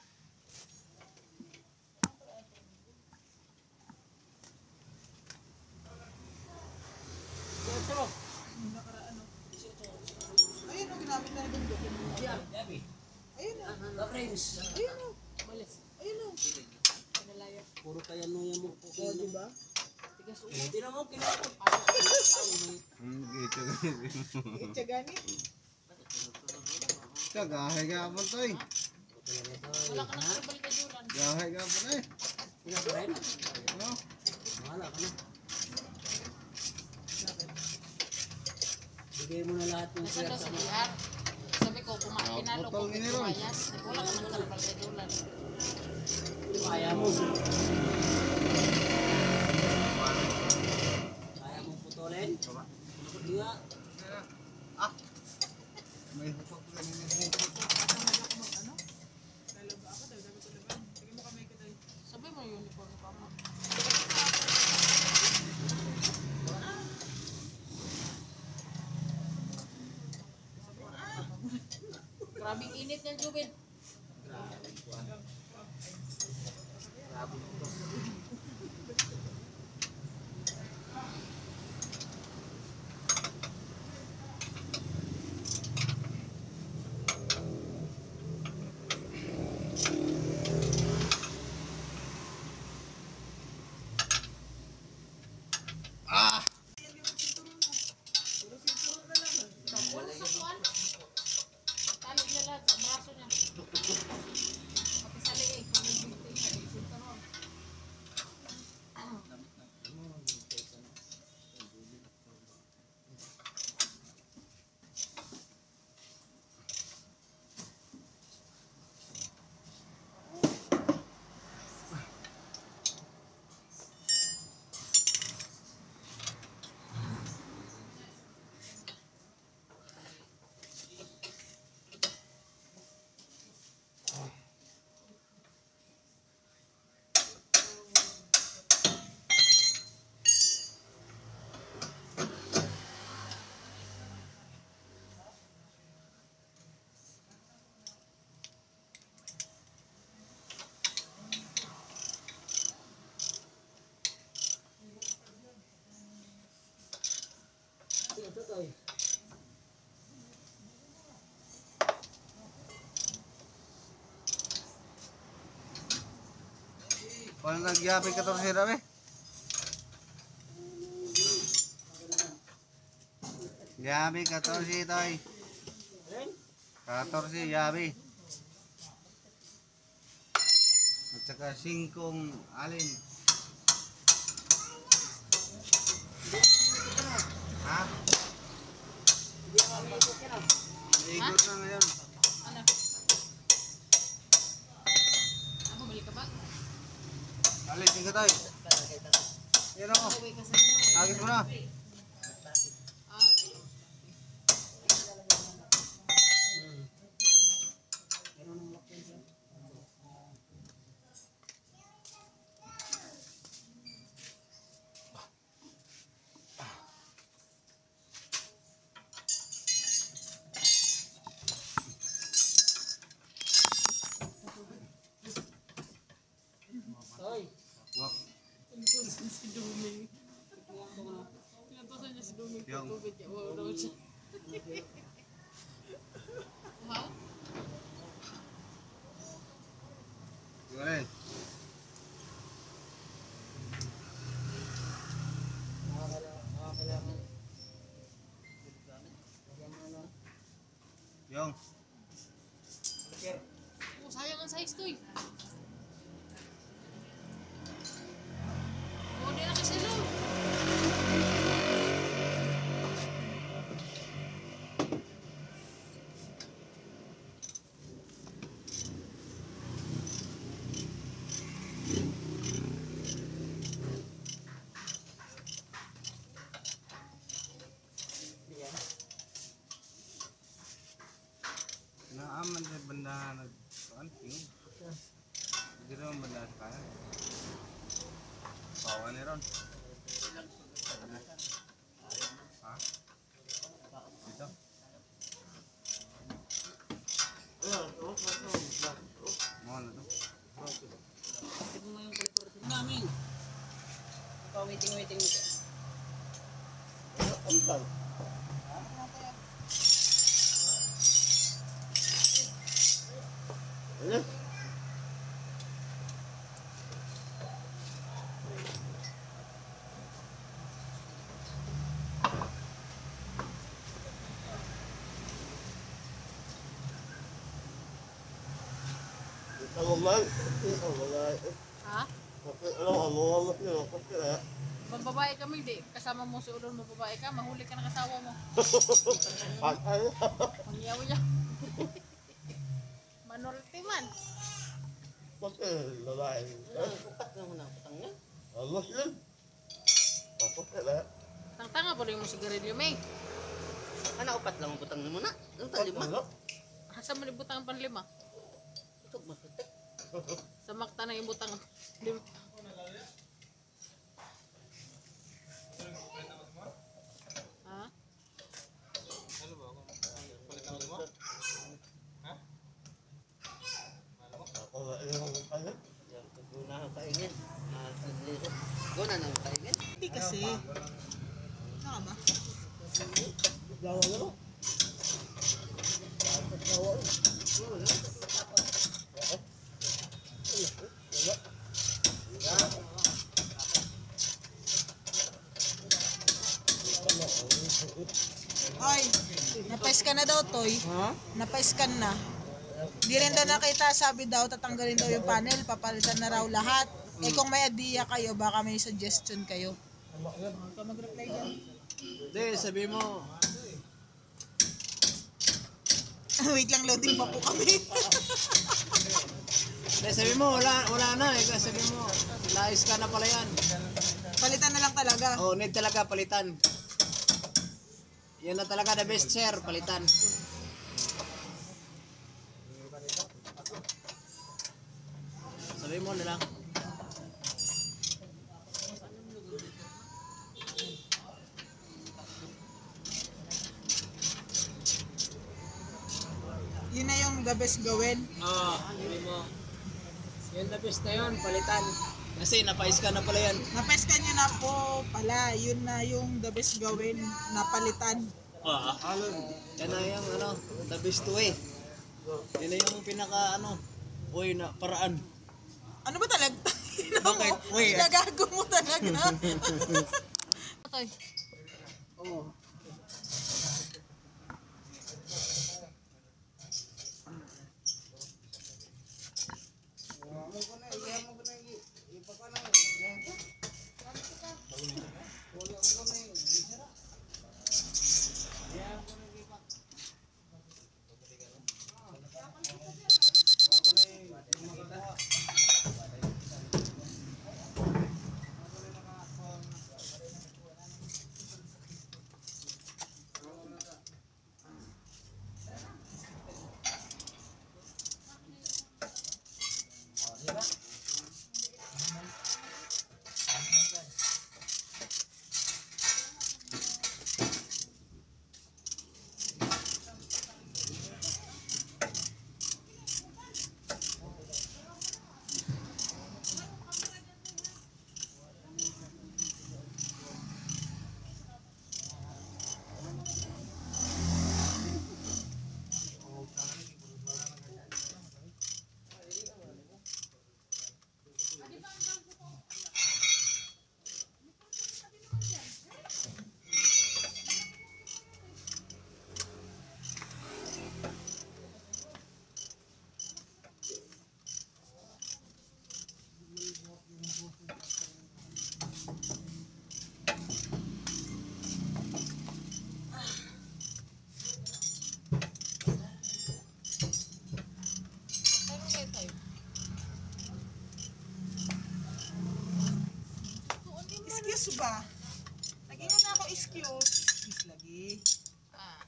Ito. Yung nakaraan, no? Ayun, no, ginamit na doon. Ayan, Debbie. Ayun, no. The friends. Ayun, no. Malis. Ayun, no. Pinalaya. Puro kaya no yan mo. Oh, di ba? Tigas ulo. Hindi naman kinakot. Hmm, gitu. Itchagani. Ito, gahay ka po to eh. Wala ka nang tribal ka Julan. Gahay ka po na eh. Kinakain. Ano? Mahala ka na. Bigay mo na lahat ng Nasaan daw pera si mo. Liar? Sabi ko, kumain Ah, pinalo ko putol kung ni Ron. kumayas. Wala ka nang tribal ka Julan. Kaya mo. Kaya mong putulin? Hindi nga. Ah! May hukok ko kanina sa hukok. Kasama ako mag, ano? Lalaba ako, dahil sabi ko laban. Sige mo kamay ka dahil. Sabi mo yung uniform ko mo. Grabing init niyan, Jubin. Ah! Wala sa kuwan. Tali niya lahat sa braso niya. Pati sa liig, kung may binti niya, isin ka ron. Ito to eh. Kung nagyapin ka torsi rame. Yabi ka torsi toy. Katorsi yabi. At saka singkong alin. Ha? Ikot na ngayon. Ano? Ako, balik ka ba? Alisin ka tayo. Yan ako. Uwi ka sa inyo. Agis mo na. Ah, okay. Oy. Wak. Pinutusan si Duming. Pinutusan niya si Duming sa Yung. tubig. Kaya wala daw siya. Wow. Gimana? Yung. Oh, sayang ang size to eh. Oh, di na kasi lo. Naaman sa banda nag kaunting. Hindi naman banda sa kanan. Bawa ni Ron. Ha? Dito? Mo na to. Ito mo yung kulturito namin. Ikaw waiting-waiting mo. Ha? Mababae kami, di. Kasama mo si Udon, mababae ka, mahuli ka ng asawa mo. Mangyaw niya. Manority man. Tang-tanga pa rin mo sigarilyo, May. Ano upat lang ang butang mo na? Ang talima. Asa mo ibutang ang panlima? Ito masutik. Sa makta na ibutang lim. Ha? Guna ang kaingin. Guna nang kaingin. Hindi kasi. Saka ba? Ay, napais ka na daw, Toy. Ha? Napais ka na. Di rin daw nakita, sabi daw, tatanggalin daw yung panel, papalitan na raw lahat. Eh kung may idea kayo, baka may suggestion kayo. Huwag ka mag-reply dyan. Hindi, sabi mo. Wait lang, loading pa po kami. Hindi, sabi mo, wala, wala na eh. Sabi mo, nais ka na pala yan. Palitan na lang talaga. Oh, need talaga palitan. Yan na talaga the best sir, palitan. Sabi mo na lang. Yun na yung the best gawin. Oo, sabi mo. Yan the best na yun, palitan. Kasi napais-ka na pala yan. Napeska nyo na po pala. Yun na yung the best gawin. Napalitan. Ah, yan na yung ano, the best way. Yan na yung pinaka ano, way na paraan. Ano ba talaga? Bakit? Uy, eh. Nagago mo talaga. Toy. Oo. Tayo mo kayo tayo. Excuse ba? Nag-ingon na ako excuse. Excuse lagi. Ah.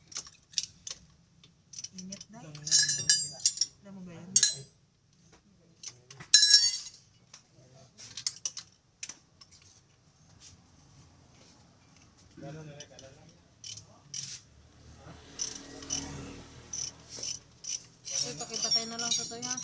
Init na. Alam mo ba yan? Toy, pakita tayo na lang sa Toy ha.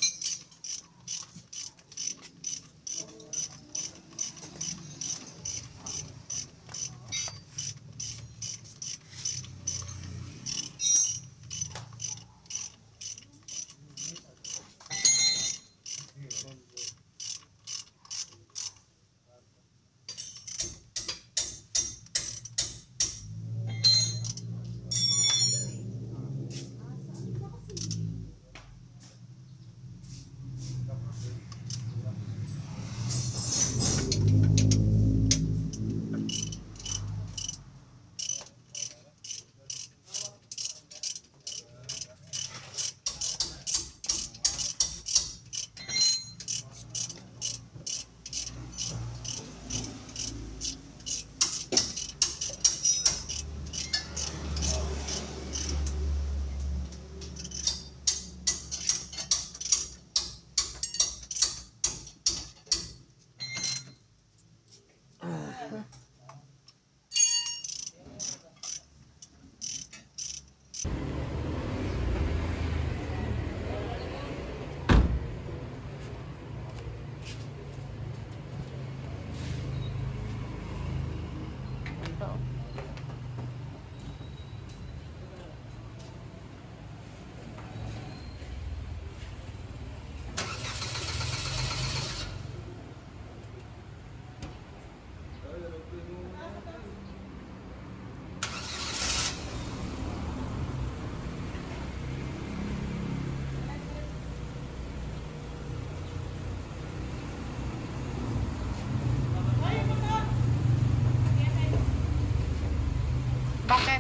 Bakit?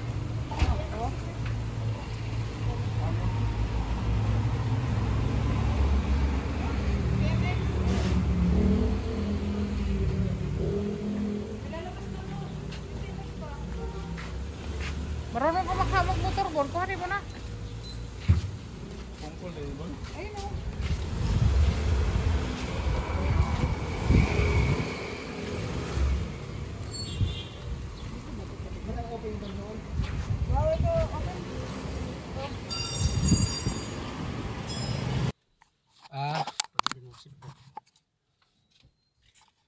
Marunong ka makahamag motor, Bon. Kuhanin mo na. Ayun o. Ah.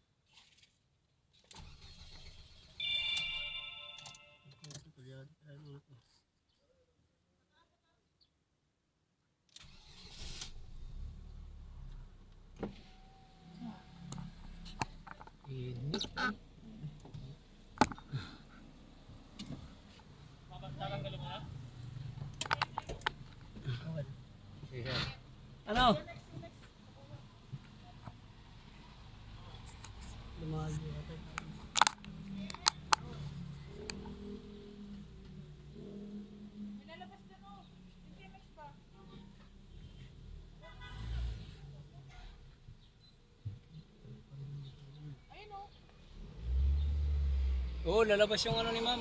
Oo, lalabas yung ano ni ma'am.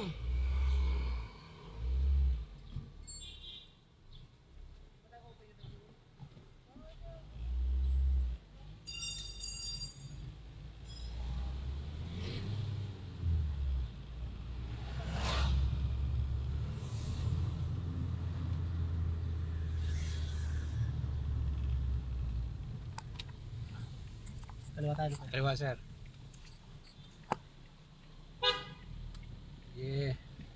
Kaliwa tayo. Kaliwa, sir. Yeah.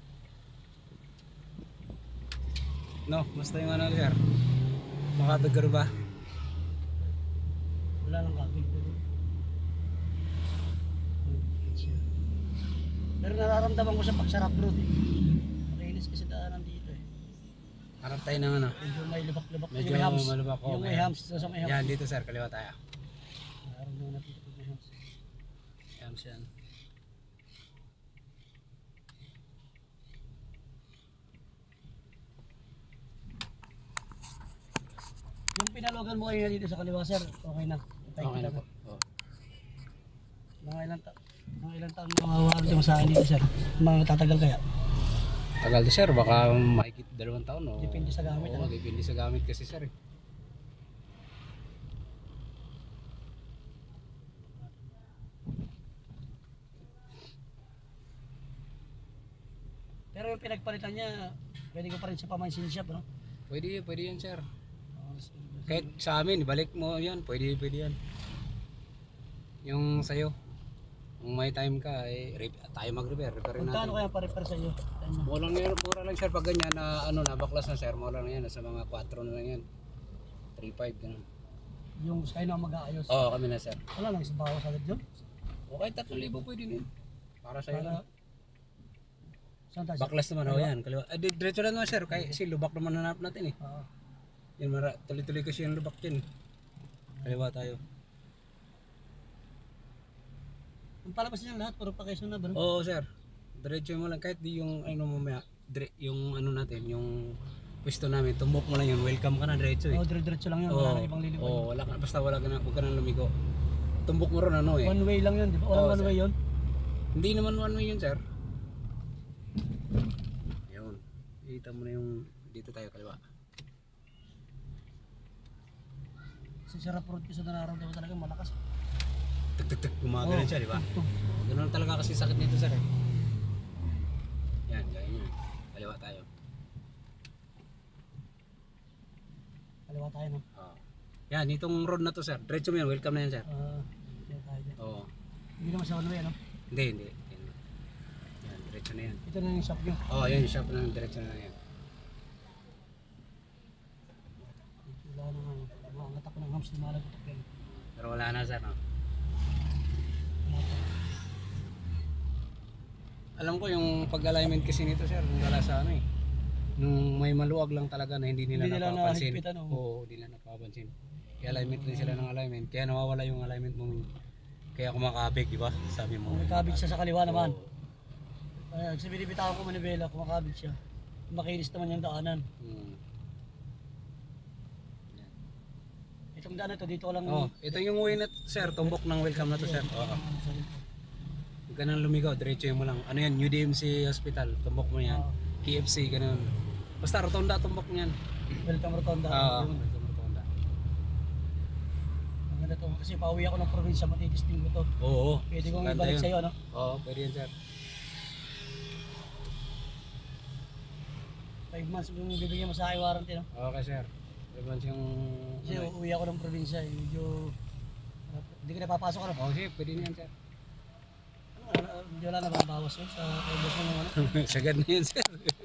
No, basta yung ano, sir. Makatagaro ba? Wala lang kabig. Pero nararamdaman ko sa pagsarap bro. Makinis kasi daanan dito eh. Harap tayo ng ano. Medyo may lubak-lubak. Medyo yung may hams. malubak, oh, Yung may may hams. Sa may hams. Yan, dito sir, kaliwa tayo. Nararamdaman natin ito may hams. Yan, yan. Yung pinalogan mo kayo dito sa kaliwa sir, okay na. Okay na po. Oh. Mga ilang taon, mga ilang taon na mawawalan yung sa akin dito sir. Mga tatagal kaya? Tagal to sir, baka mahigit dalawang taon. Oh. Depende sa gamit. Oo, ano? depende sa gamit kasi sir. Eh. Pero yung pinagpalitan niya, pwede ko pa rin sa pamansin shop, no? Pwede, pwede yan sir. Oh, Kahit sa amin, balik mo yan, pwede, pwede yan. Yung sa'yo, kung may time ka, eh, rep- tayo mag-repair, repair natin. Magkano kaya pare-pare sa iyo? Mura lang yan, mura lang sir pag ganyan na ano na baklas na sir, mura lang yan, nasa mga four na lang yan. three five ganun. Yung kayo na mag-aayos. Oo, kami na sir. Wala lang, isang bawas agad yun. Okay, tatlong libo pwede din. Para sa'yo lang. Saan tayo? Baklas naman, oh yan. Kaliwa. Ah, di- diretso lang naman sir, kaya si lubak naman hanap natin eh. Oo. Yan, mara, tuloy-tuloy kasi yung lubak din. Kaliwa tayo. Ang palabas niya lahat, puro pakisyon na ba? No? Oo sir, diretso mo lang kahit di yung ano mamaya, dire, yung ano natin, yung pwesto namin, tumbok mo lang yun, welcome ka na diretso eh. Oo, dire-diretso lang yun, wala nang ibang liliwan. Oo, wala ka, basta wala ka na, huwag ka na lumigo. Tumbok mo ron ano eh. One way lang yun, di ba? Walang Oo, one sir. way yun. Hindi naman one way yun sir. Yun, ikita mo na yung, dito tayo kaliwa. Sa sarap road ko sa nararamdaman talaga malakas. Tuk tuk tuk, gumagano Oo. siya di ba? Tug. Ganun talaga kasi sakit nito sir eh. Yan, ganyan. Kaliwa tayo. Kaliwa tayo, no? Oo. Yan, itong road na to sir. Diretso mo yan, welcome na yan sir. Ah, kaya tayo dyan. Oo. Hindi naman sa one way, no? Hindi, hindi. Yan, yan diretso na yan. Ito na yung shop nyo. Oo, oh, yan yung shop na diretso na yan. Wala na nga. Maangat ako ng hams, lumalagot yan. Pero wala na sir, no? Alam ko yung pag-alignment kasi nito sir, nung wala sa ano eh. Nung may maluwag lang talaga na hindi nila Hindi nila napapansin. nahigpitan, oo. Oo, hindi nila napapansin. Kaya alignment din sila ng alignment. Kaya nawawala yung alignment mo. Kaya kumakabig, di ba? Sabi mo. May kabig siya sa kaliwa naman. Oo. Ay, sa binibitawan ko manibela, kumakabig siya. Makinis naman yung daanan. Hmm. Itong daan na to, dito ko lang. Oh, ito yung way na sir, tumbok ng welcome na to sir. Oo. Huwag ka nang lumigaw, diretso mo lang. Ano yan, U D M C Hospital, tumbok mo yan. Oo. K F C, ganun. Basta rotonda, tumbok mo yan. Welcome Rotonda. Oo, Yun. rotonda. Ang ganda to. Kasi pauwi ako ng probinsya, matitisting ko to. Oo. Pwede kong Ganda ibalik yun. sa'yo, ano? Oo, pwede yan sir. five months yung bibigyan mo sa akin warranty, no? Okay sir. Advance yung... Kasi ano eh. uuwi ako ng probinsya, eh, medyo... Hindi ka napapasok, ano? Oo, sige, pwede na yan sir. Ano, ano, hindi wala na bang bawas yun sa boss mo, ano? Sagad na yan sir.